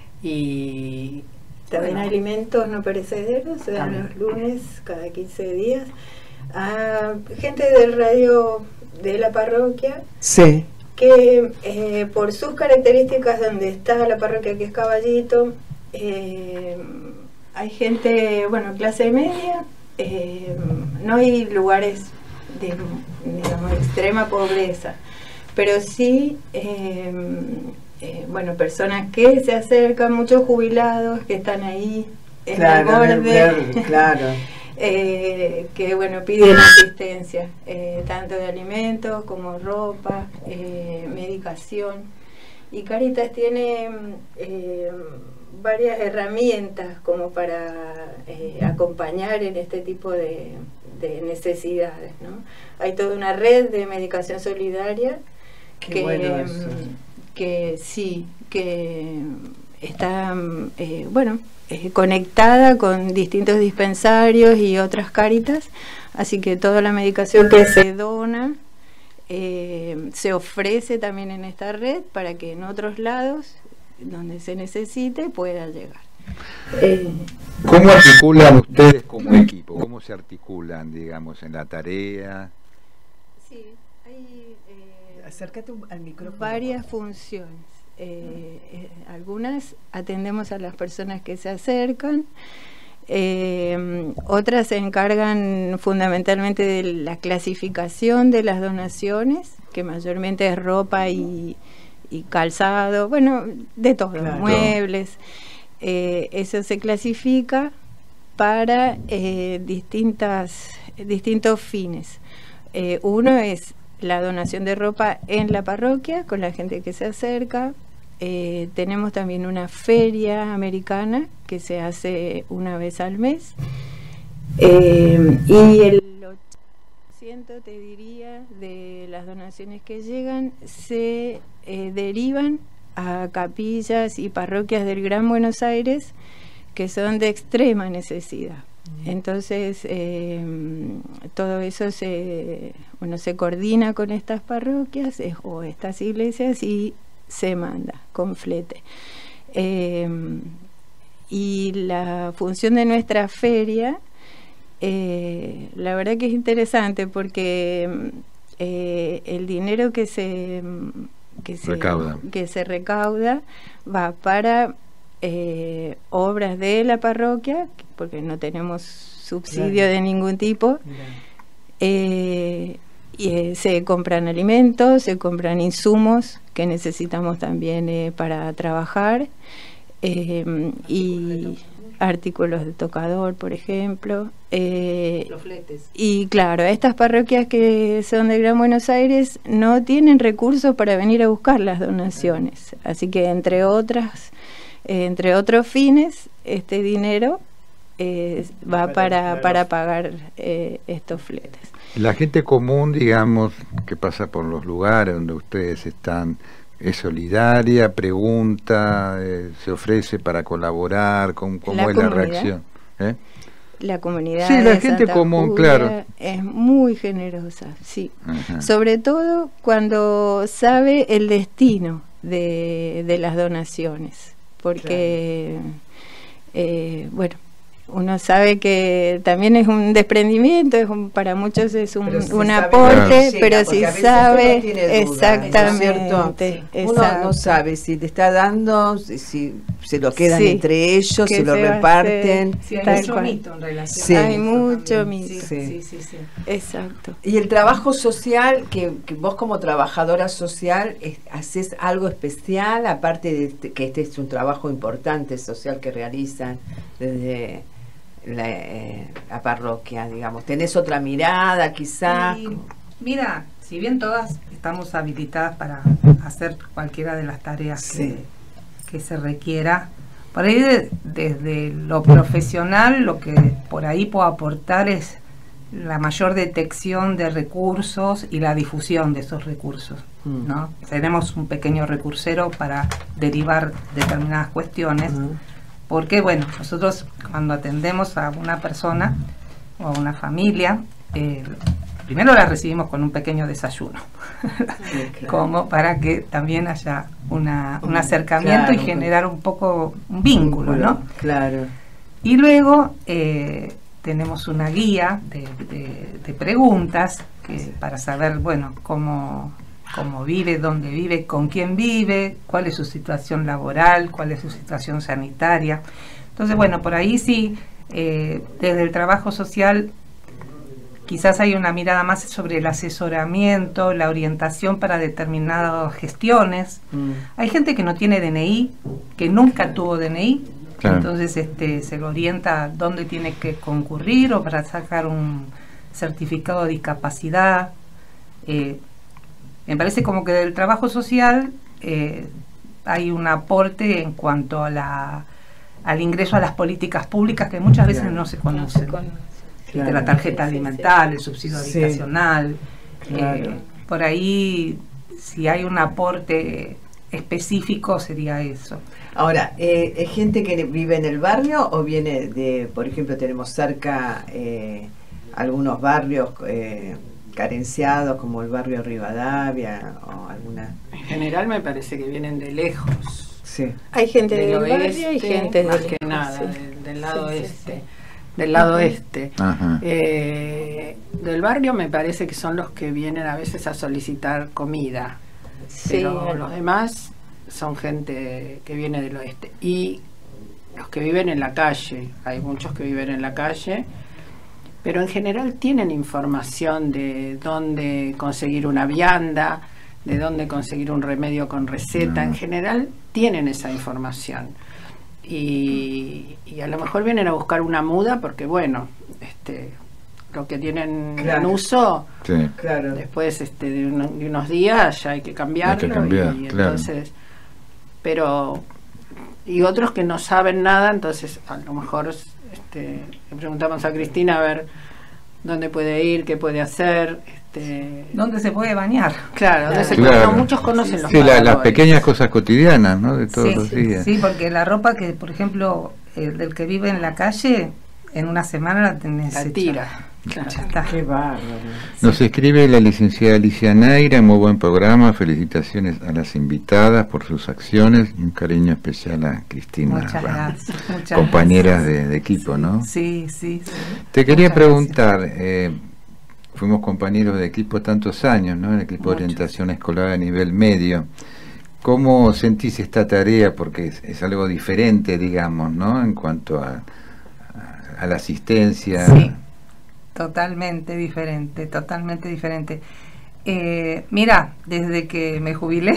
Y también bueno, alimentos no perecederos, se dan los lunes cada quince días. A gente del radio de la parroquia, sí. que eh, por sus características donde está la parroquia, que es Caballito, eh, hay gente, bueno, clase media, eh, no hay lugares de, digamos, extrema pobreza, pero sí eh, eh, bueno, personas que se acercan, muchos jubilados que están ahí en claro, el borde, el, claro. Eh, que bueno, piden asistencia, eh, tanto de alimentos como ropa, eh, medicación. Y Cáritas tiene eh, varias herramientas como para eh, acompañar en este tipo de, de necesidades, ¿no? Hay toda una red de medicación solidaria Qué que, bueno eso. que sí, que está eh, bueno, eh, conectada con distintos dispensarios y otras Cáritas, así que toda la medicación que se dona eh, se ofrece también en esta red para que en otros lados donde se necesite pueda llegar. Eh, ¿Cómo articulan ustedes como equipo? ¿Cómo se articulan, digamos, en la tarea? Sí, hay eh, acércate al micrófono. Varias funciones. Eh, eh, algunas atendemos a las personas que se acercan, eh, otras se encargan fundamentalmente de la clasificación de las donaciones, que mayormente es ropa y, y calzado, bueno, de todo, claro. Muebles. Eh, eso se clasifica para eh, distintas, distintos fines. Eh, uno es la donación de ropa en la parroquia con la gente que se acerca. Eh, tenemos también una feria americana que se hace una vez al mes. Eh, y el ocho por ciento, te diría, de las donaciones que llegan se eh, derivan a capillas y parroquias del Gran Buenos Aires que son de extrema necesidad. Entonces eh, todo eso se, bueno, se coordina con estas parroquias eh, o estas iglesias y se manda con flete. Eh, y la función de nuestra feria, eh, la verdad que es interesante porque eh, el dinero que se, que se recauda, que se recauda va para eh, obras de la parroquia, porque no tenemos subsidio claro. de ningún tipo. Eh, y, eh, se compran alimentos, se compran insumos que necesitamos también eh, para trabajar, eh, y artículos de tocador, por ejemplo. Eh, Los fletes. Y claro, estas parroquias que son de Gran Buenos Aires no tienen recursos para venir a buscar las donaciones, así que entre otras, eh, entre otros fines, este dinero eh, va para, para pagar eh, estos fletes. La gente común, digamos, que pasa por los lugares donde ustedes están, es solidaria, pregunta, eh, se ofrece para colaborar, ¿cómo, cómo la es comunidad, la reacción? ¿Eh? La comunidad sí, la de gente Santa común, Julia claro, es muy generosa, sí. Ajá. Sobre todo cuando sabe el destino de, de las donaciones, porque, claro. eh, bueno, uno sabe que también es un desprendimiento, es un, para muchos es un, si un aporte, llega, pero si sabe duda, exactamente, sí. Uno no sabe si te está dando, si, si se lo quedan sí, entre ellos, se lo reparten. Sí, hay mucho mito en relación sí. a Hay mucho también. mito. Sí, sí, sí, sí. Exacto. Y el trabajo social, que, que vos como trabajadora social es, haces algo especial, aparte de este, que este es un trabajo importante social que realizan desde La, eh, la parroquia, digamos. ¿Tenés otra mirada quizá? Sí, mira, si bien todas estamos habilitadas para hacer cualquiera de las tareas sí. que, que se requiera, por ahí de, desde lo profesional lo que por ahí puedo aportar es la mayor detección de recursos y la difusión de esos recursos, mm. ¿no? Tenemos un pequeño recursero para derivar determinadas cuestiones, mm. porque bueno, nosotros cuando atendemos a una persona o a una familia, eh, primero la recibimos con un pequeño desayuno, sí, claro. como para que también haya una, un acercamiento claro, y generar un poco un vínculo, ¿no? Claro. Y luego eh, tenemos una guía de, de, de preguntas que, sí. para saber, bueno, cómo... cómo vive, dónde vive, con quién vive, cuál es su situación laboral, cuál es su situación sanitaria. Entonces, bueno, por ahí sí, eh, desde el trabajo social quizás hay una mirada más sobre el asesoramiento, la orientación para determinadas gestiones. Mm. Hay gente que no tiene D N I, que nunca tuvo D N I, claro. entonces este, se lo orienta dónde tiene que concurrir o para sacar un certificado de discapacidad. Eh, Me parece como que del trabajo social eh, hay un aporte en cuanto a la al ingreso a las políticas públicas que muchas veces Claro. no se conocen. No se conoce. De Claro. la tarjeta Sí, sí, alimentar, el subsidio Sí. habitacional. Claro. eh, por ahí, si hay un aporte específico, sería eso. Ahora, eh, ¿es gente que vive en el barrio o viene de, por ejemplo, tenemos cerca eh, algunos barrios eh, carenciados como el barrio Rivadavia o alguna? En general me parece que vienen de lejos. Sí. Hay gente del, Del barrio y oeste, gente más del que nada, sí. del, del lado Sí, sí, este. sí. Del lado Ajá. este. Ajá. Eh, del barrio me parece que son los que vienen a veces a solicitar comida, Sí. pero los demás son gente que viene del oeste. Y los que viven en la calle, hay muchos que viven en la calle, pero en general tienen información de dónde conseguir una vianda, de dónde conseguir un remedio con receta. En general tienen esa información. Y, y a lo mejor vienen a buscar una muda porque, bueno, este, lo que tienen Claro. en uso, Sí. Claro. después este, de, uno- de unos días ya hay que cambiarlo. Hay que cambiar, y claro. entonces, pero, y otros que no saben nada, entonces a lo mejor este, le preguntamos a Cristina a ver dónde puede ir, qué puede hacer. Este, ¿Dónde se puede bañar? claro, dónde se Claro. puede- no, muchos conocen los Sí, la- las paradores. pequeñas cosas cotidianas, ¿no? De todos Sí, los sí, días. sí, porque la ropa que, por ejemplo, el del que vive en la calle, en una semana la tenés La hecha. tira. Claro. Ya está. Qué bárbaro. Nos escribe la licenciada Alicia Neira, muy buen programa, felicitaciones a las invitadas por sus acciones y un cariño especial a Cristina Muchas Ramos, gracias. Muchas compañeras gracias. de, de equipo, ¿no? Sí, sí, sí. Te quería Muchas preguntar, eh, fuimos compañeros de equipo tantos años, ¿no? El equipo de Muchos. orientación escolar a nivel medio. ¿Cómo sentís esta tarea? Porque es, es algo diferente, digamos, ¿no? En cuanto a, a, a la asistencia. Sí, totalmente diferente, totalmente diferente. Eh, mira, desde que me jubilé,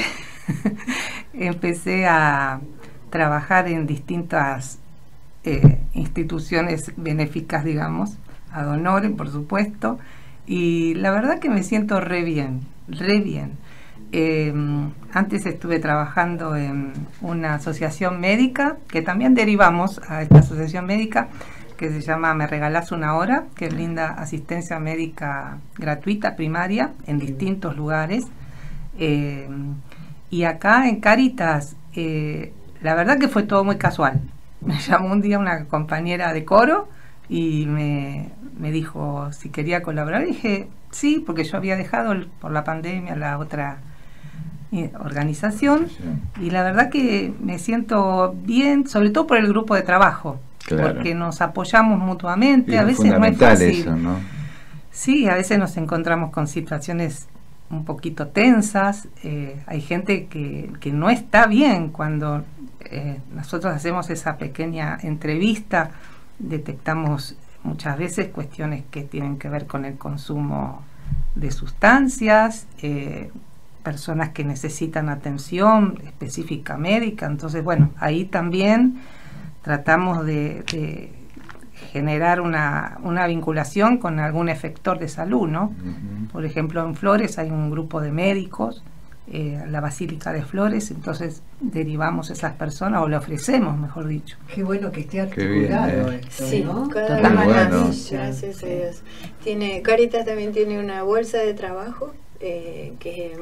empecé a trabajar en distintas eh, instituciones benéficas, digamos, ad honorem, por supuesto, y la verdad que me siento re bien, re bien. Eh, antes estuve trabajando en una asociación médica, que también derivamos a esta asociación médica, que se llama Me Regalás Una Hora, que brinda asistencia médica gratuita primaria en distintos lugares. Eh, y acá en Cáritas, eh, la verdad que fue todo muy casual. Me llamó un día una compañera de coro y me, me dijo si quería colaborar. Y dije sí, porque yo había dejado el- por la pandemia la otra eh, organización. Y la verdad que me siento bien, sobre todo por el grupo de trabajo. Claro. Porque nos apoyamos mutuamente, Y a es veces no es fundamental fácil. eso, ¿no? Sí, a veces nos encontramos con situaciones un poquito tensas. Eh, hay gente que, que no está bien cuando eh, nosotros hacemos esa pequeña entrevista, detectamos muchas veces cuestiones que tienen que ver con el consumo de sustancias, eh, personas que necesitan atención específica médica. Entonces, bueno, ahí también tratamos de, de generar una, una vinculación con algún efector de salud, ¿no? Ujú. Por ejemplo, en Flores hay un grupo de médicos, eh, la Basílica de Flores, entonces derivamos a esas personas, o le ofrecemos, mejor dicho. Qué bueno que esté Qué bien, articulado eh. esto, Sí, ¿no? cada Total. vez Muy más, bueno. gracias a Dios. Tiene, Cáritas también tiene una bolsa de trabajo eh, que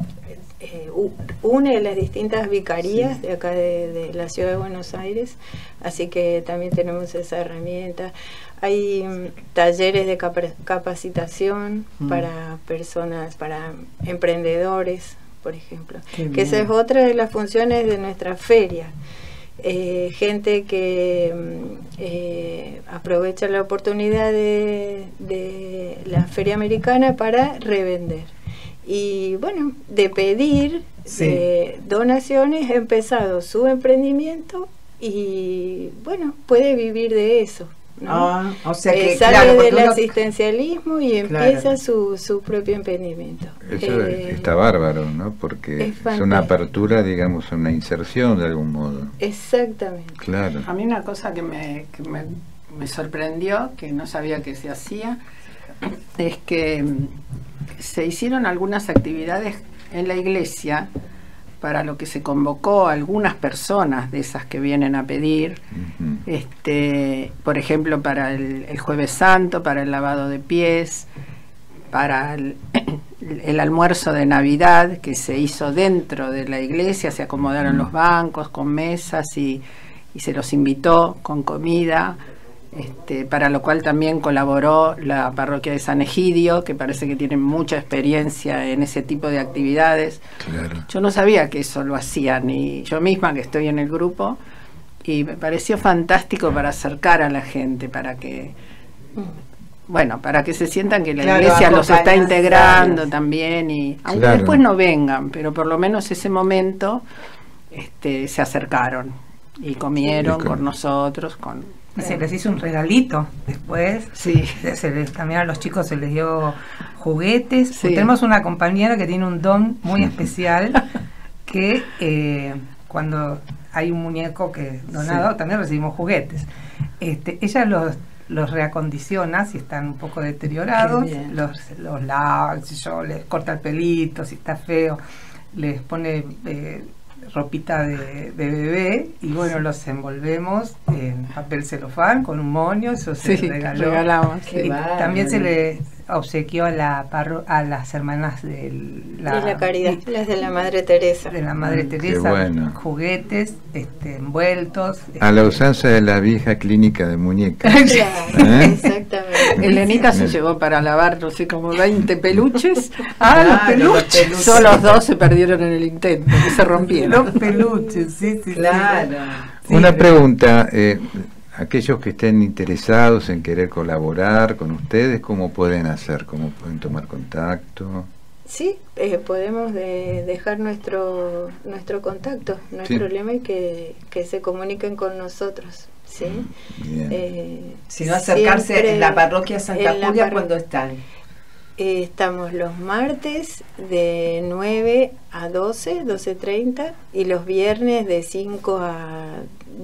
eh, u- une las distintas vicarías de acá de, de la ciudad de Buenos Aires, así que también tenemos esa herramienta. Hay mm, talleres de capa- capacitación Mm. para personas, para emprendedores, por ejemplo, Qué que esa bien. es otra de las funciones de nuestra feria. Eh, gente que mm, eh, aprovecha la oportunidad de, de la feria americana para revender y bueno, de pedir Sí. eh, donaciones, ha empezado su emprendimiento y bueno, puede vivir de eso, ¿no? Ah, o sea Eh, que, sale claro, porque del uno- asistencialismo y Claro. empieza su, su propio emprendimiento. Eso Eh, está bárbaro, ¿no? Porque es es, una fantástico. apertura, digamos, una inserción de algún modo. Exactamente. Claro. A mí una cosa que me, que me, me sorprendió, que no sabía que se hacía, es que mm, se hicieron algunas actividades en la iglesia para lo que se convocó a algunas personas de esas que vienen a pedir, Este, por ejemplo, para el, el Jueves Santo, para el lavado de pies, para el, el almuerzo de Navidad que se hizo dentro de la iglesia, se acomodaron los bancos con mesas y, y se los invitó con comida, este, para lo cual también colaboró la parroquia de San Egidio, que parece que tiene mucha experiencia en ese tipo de actividades. Claro. Yo no sabía que eso lo hacían, y yo misma que estoy en el grupo, y me pareció fantástico para acercar a la gente, para que, bueno, para que se sientan que la Claro, iglesia los está acompañan, integrando claro. también, y aunque Claro. después no vengan, pero por lo menos ese momento este, se acercaron y comieron Sí, con- con nosotros, con Y se les hizo un regalito después. Sí. Se les, también a los chicos se les dio juguetes. Sí. Tenemos una compañera que tiene un don muy especial que eh, cuando hay un muñeco que es donado, Sí. también recibimos juguetes. Este, ella los, los reacondiciona si están un poco deteriorados, Qué bien. los, los lava, qué sé yo, les corta el pelito, si está feo, les pone eh, ropita de, de bebé y bueno, los envolvemos en papel celofán con un moño, eso se Sí, regaló. regalamos. Qué Y bárbaro. también se le obsequió a la parro- a las hermanas de la, de la caridad, las de la Madre Teresa. de la Madre Mm, qué Teresa, bueno. juguetes este, envueltos. A la usanza de la vieja clínica de muñecas. Claro, ¿Eh? exactamente. Elenita se Bien. llevó para lavar, no sé, como veinte peluches. Ah, los Claro, peluches. los peluches. Solo dos se perdieron en el intento, que se rompieron. Los peluches, sí, sí, sí. Claro. Sí, Una pero- pregunta, eh, aquellos que estén interesados en querer colaborar con ustedes, ¿cómo pueden hacer? ¿Cómo pueden tomar contacto? Sí, eh, podemos de- dejar nuestro nuestro contacto, no hay Sí. problema, y que, que se comuniquen con nosotros, ¿sí? Bien. Eh, Si no, acercarse siempre en la parroquia Santa en la Julia parro- cuando están. Eh, estamos los martes de nueve a doce, doce treinta, y los viernes de cinco a,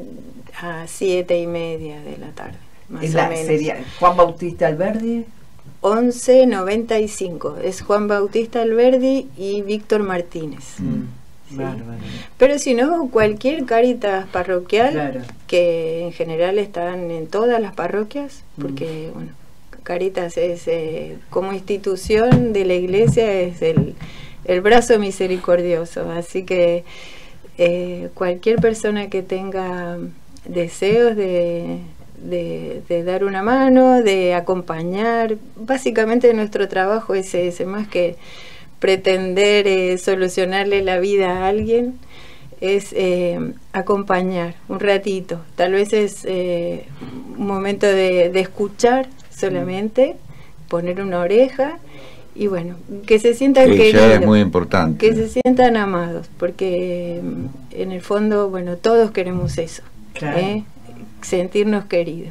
a siete y media de la tarde, más Es o la- menos. sería Juan Bautista Alberdi. once noventa y cinco, es Juan Bautista Alberdi y Víctor Martínez. Sí. Bárbaro. Pero si no, cualquier Cáritas parroquial, Claro. que en general están en todas las parroquias, porque bueno, Cáritas es eh, como institución de la iglesia, es el, el brazo misericordioso, así que eh, cualquier persona que tenga deseos de, de, de dar una mano, de acompañar, básicamente nuestro trabajo es ese, más que pretender eh, solucionarle la vida a alguien, es eh, acompañar un ratito. Tal vez es eh, un momento de, de escuchar solamente, poner una oreja y bueno, que se sientan Que queridos, ya es muy importante. que se sientan amados, porque mm, en el fondo, bueno, todos queremos eso, Claro. ¿eh? Sentirnos queridos.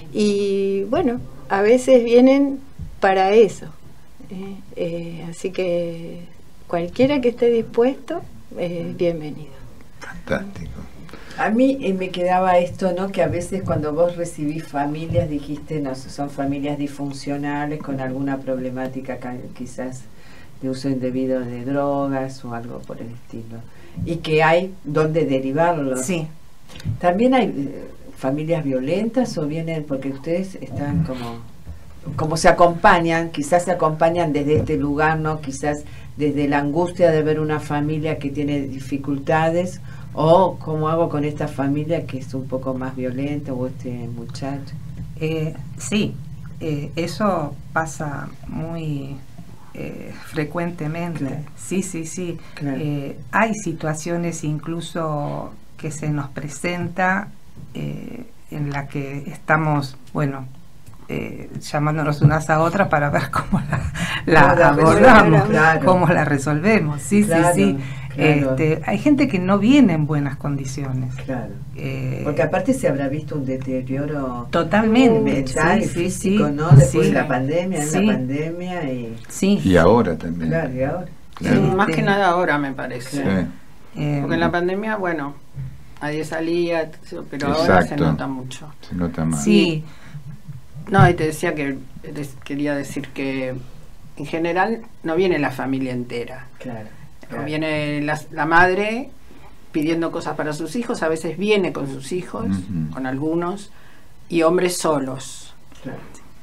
Y bueno, a veces vienen para eso. ¿eh? Eh, así que cualquiera que esté dispuesto, eh, bienvenido. Fantástico. A mí eh, me quedaba esto, ¿no? Que a veces cuando vos recibís familias, dijiste, no, son familias disfuncionales con alguna problemática ca- quizás de uso indebido de drogas o algo por el estilo. Y que hay donde derivarlo. Sí. También hay eh, familias violentas o vienen porque ustedes están como como se acompañan, quizás se acompañan desde este lugar, ¿no? Quizás desde la angustia de ver una familia que tiene dificultades, o cómo hago con esta familia que es un poco más violenta, o este muchacho. Eh, sí, eh, eso pasa muy eh, frecuentemente. Claro. Sí, sí, sí. Claro. Eh, hay situaciones incluso que se nos presenta eh, en la que estamos, bueno, eh, llamándonos unas a otras para ver cómo la, la Cómo la abordamos, resolvemos, claro. cómo la resolvemos. Sí, Claro, sí, sí. claro. Este, hay gente que no viene en buenas condiciones. Claro. Eh, Porque aparte se habrá visto un deterioro Totalmente. mental Sí, y sí, físico, sí, ¿no? Después sí. de la pandemia, en Sí. la pandemia y... Sí. Y ahora también. Claro, y ahora. Claro. Sí, más Sí. que nada ahora me parece. Sí. Eh, Porque en la pandemia, bueno, nadie salía, pero ahora se Exacto. nota mucho. Se nota más. sí, No, y te decía que des- quería decir que en general no viene la familia entera. Claro. Viene la, la madre pidiendo cosas para sus hijos, a veces viene con sus hijos, Ujú. con algunos, y hombres solos. Claro.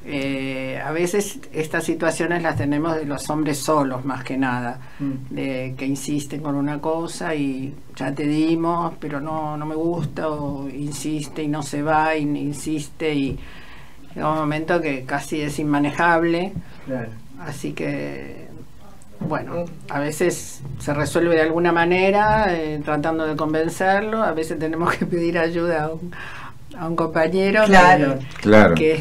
Eh, a veces estas situaciones las tenemos de los hombres solos más que nada, Mm. de que insisten con una cosa y ya te dimos, pero no, no me gusta, o insiste y no se va, y insiste, y llega un momento que casi es inmanejable. Claro. Así que, bueno, a veces se resuelve de alguna manera, eh, tratando de convencerlo, a veces tenemos que pedir ayuda a un, a un compañero Claro. que, Claro, que, sí,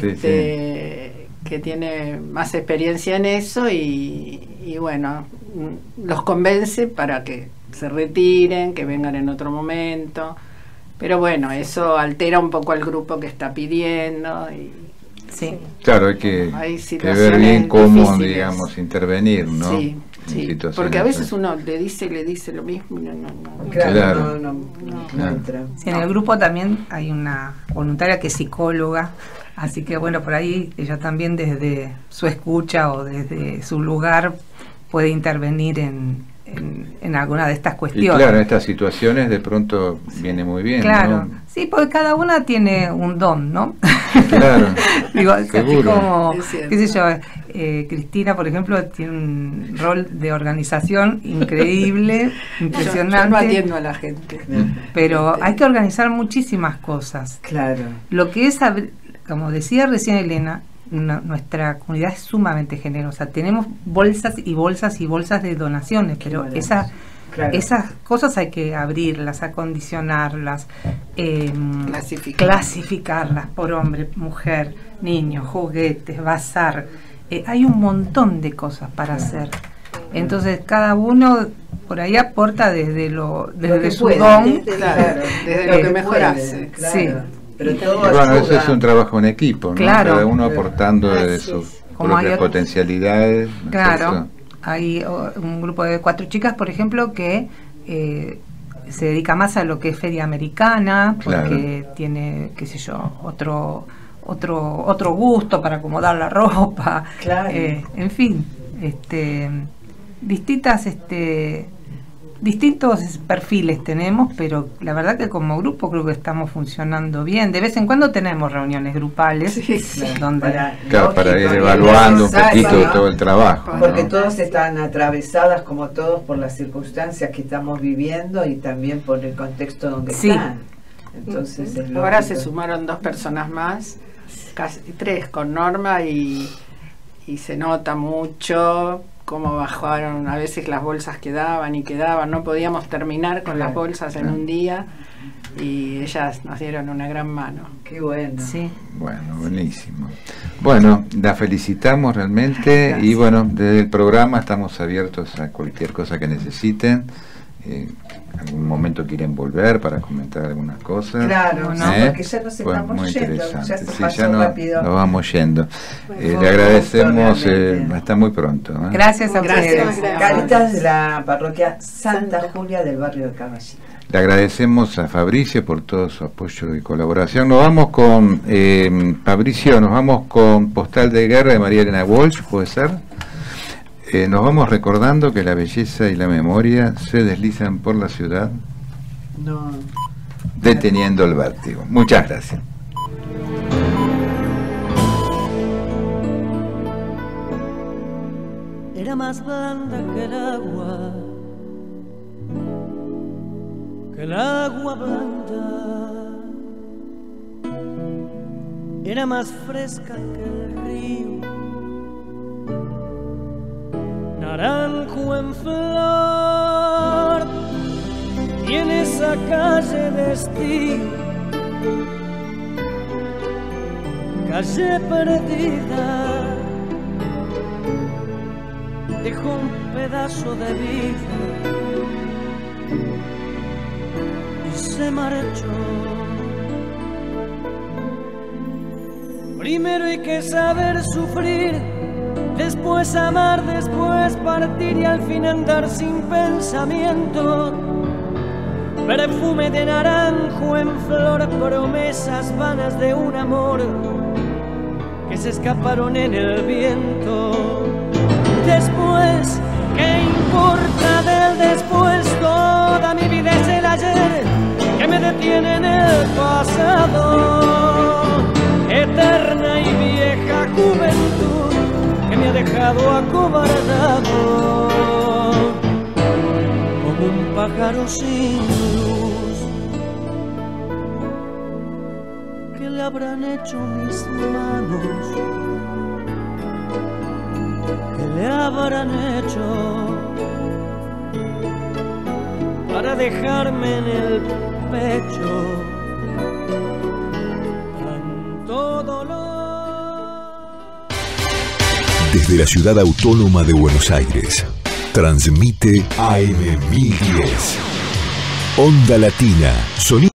este, que tiene más experiencia en eso y, y bueno, mm, los convence para que se retiren, que vengan en otro momento. Pero bueno, eso altera un poco al grupo que está pidiendo y Sí. Claro, hay que, Hay que situaciones ver bien cómo, difíciles. digamos, intervenir, ¿no? Sí, En sí, situaciones porque a veces así. uno le dice y le dice lo mismo y no, no, no. Claro, Claro. no, no, no, Claro. no entra. Sí, en el grupo también hay una voluntaria que es psicóloga, así que bueno, por ahí ella también desde su escucha o desde su lugar puede intervenir en, en, en alguna de estas Y cuestiones. claro, en estas situaciones de pronto viene muy bien, Claro, ¿no? sí, porque cada una tiene un don, ¿no? Claro, Digo, así seguro. como, Es cierto. qué sé yo, eh, Cristina, por ejemplo, tiene un rol de organización increíble, Yo, impresionante. yo no atiendo a la gente. Pero hay que organizar muchísimas cosas. Claro. Lo que es, abri- como decía recién Elena, no- nuestra comunidad es sumamente generosa. Tenemos bolsas y bolsas y bolsas de donaciones, pero maravilla. esa, Claro. esas cosas hay que abrirlas, acondicionarlas, eh, Clasificar. clasificarlas por hombre, mujer, niño, juguetes, bazar. Eh, hay un montón de cosas para hacer. Entonces cada uno por ahí aporta desde lo desde Lo que su puede, don. desde- Claro, desde lo Eh, que mejor puede, hace. claro. Sí. Pero Y todo Y bueno, eso ayuda. es un trabajo en equipo, ¿no? Claro. Cada uno aportando desde Así sus es. Como hay propias otros- potencialidades. ¿no es Claro, cierto? hay o, un grupo de cuatro chicas, por ejemplo, que eh, se dedica más a lo que es feria americana, porque tiene, qué sé yo, otro otro otro gusto para acomodar la ropa, Claro. eh, en fin, este distintas este distintos perfiles tenemos, pero la verdad que como grupo creo que estamos funcionando bien. De vez en cuando tenemos reuniones grupales donde Para- Claro, para ir lógico, evaluando un necesario, poquito ¿no? todo el trabajo, ¿no? Porque todos están atravesadas, como todos, por las circunstancias que estamos viviendo y también por el contexto donde Sí. están. Entonces es Ahora lógico. se sumaron dos personas más, casi tres con Norma, y, y se nota mucho cómo bajaron, a veces las bolsas quedaban y quedaban, no podíamos terminar con las bolsas en un día y ellas nos dieron una gran mano. Qué bueno. sí. Bueno, buenísimo. Bueno, la felicitamos realmente y bueno, desde el programa estamos abiertos a cualquier cosa que necesiten. Eh, algún momento quieren volver para comentar algunas cosas. Claro, no, ¿Eh? porque ya nos Pues estamos muy yendo, interesante. ya se Sí, pasó ya no- rápido. nos vamos yendo. Bueno, Eh, fue le un agradecemos, gusto, eh, realmente. hasta muy pronto. ¿eh? Gracias a Gracias. ustedes. Caritas de la parroquia Santa Julia del barrio de Caballito. Le agradecemos a Fabricio por todo su apoyo y colaboración. Nos vamos con, eh, Fabricio, nos vamos con Postal de Guerra de María Elena Walsh, ¿puede ser? Eh, nos vamos recordando que la belleza y la memoria se deslizan por la ciudad, No. deteniendo el vértigo. Muchas gracias. Era más blanda que el agua, que el agua blanda. Era más fresca que el río, naranjo en flor. Y en esa calle de estío, calle perdida, dejó un pedazo de vida y se marchó. Primero hay que saber sufrir, después amar, después partir y al fin andar sin pensamiento. Perfume de naranjo en flor, promesas vanas de un amor que se escaparon en el viento. Después, ¿qué importa del después? Toda mi vida es el ayer. lado, eterna y vieja juventud que me ha dejado acobardado como un pájaro sin luz. ¿Qué le habrán hecho mis manos? ¿Qué le habrán hecho para dejarme en el pecho tanto dolor? Desde la ciudad autónoma de Buenos Aires, transmite A M mil diez. Onda Latina, sonido.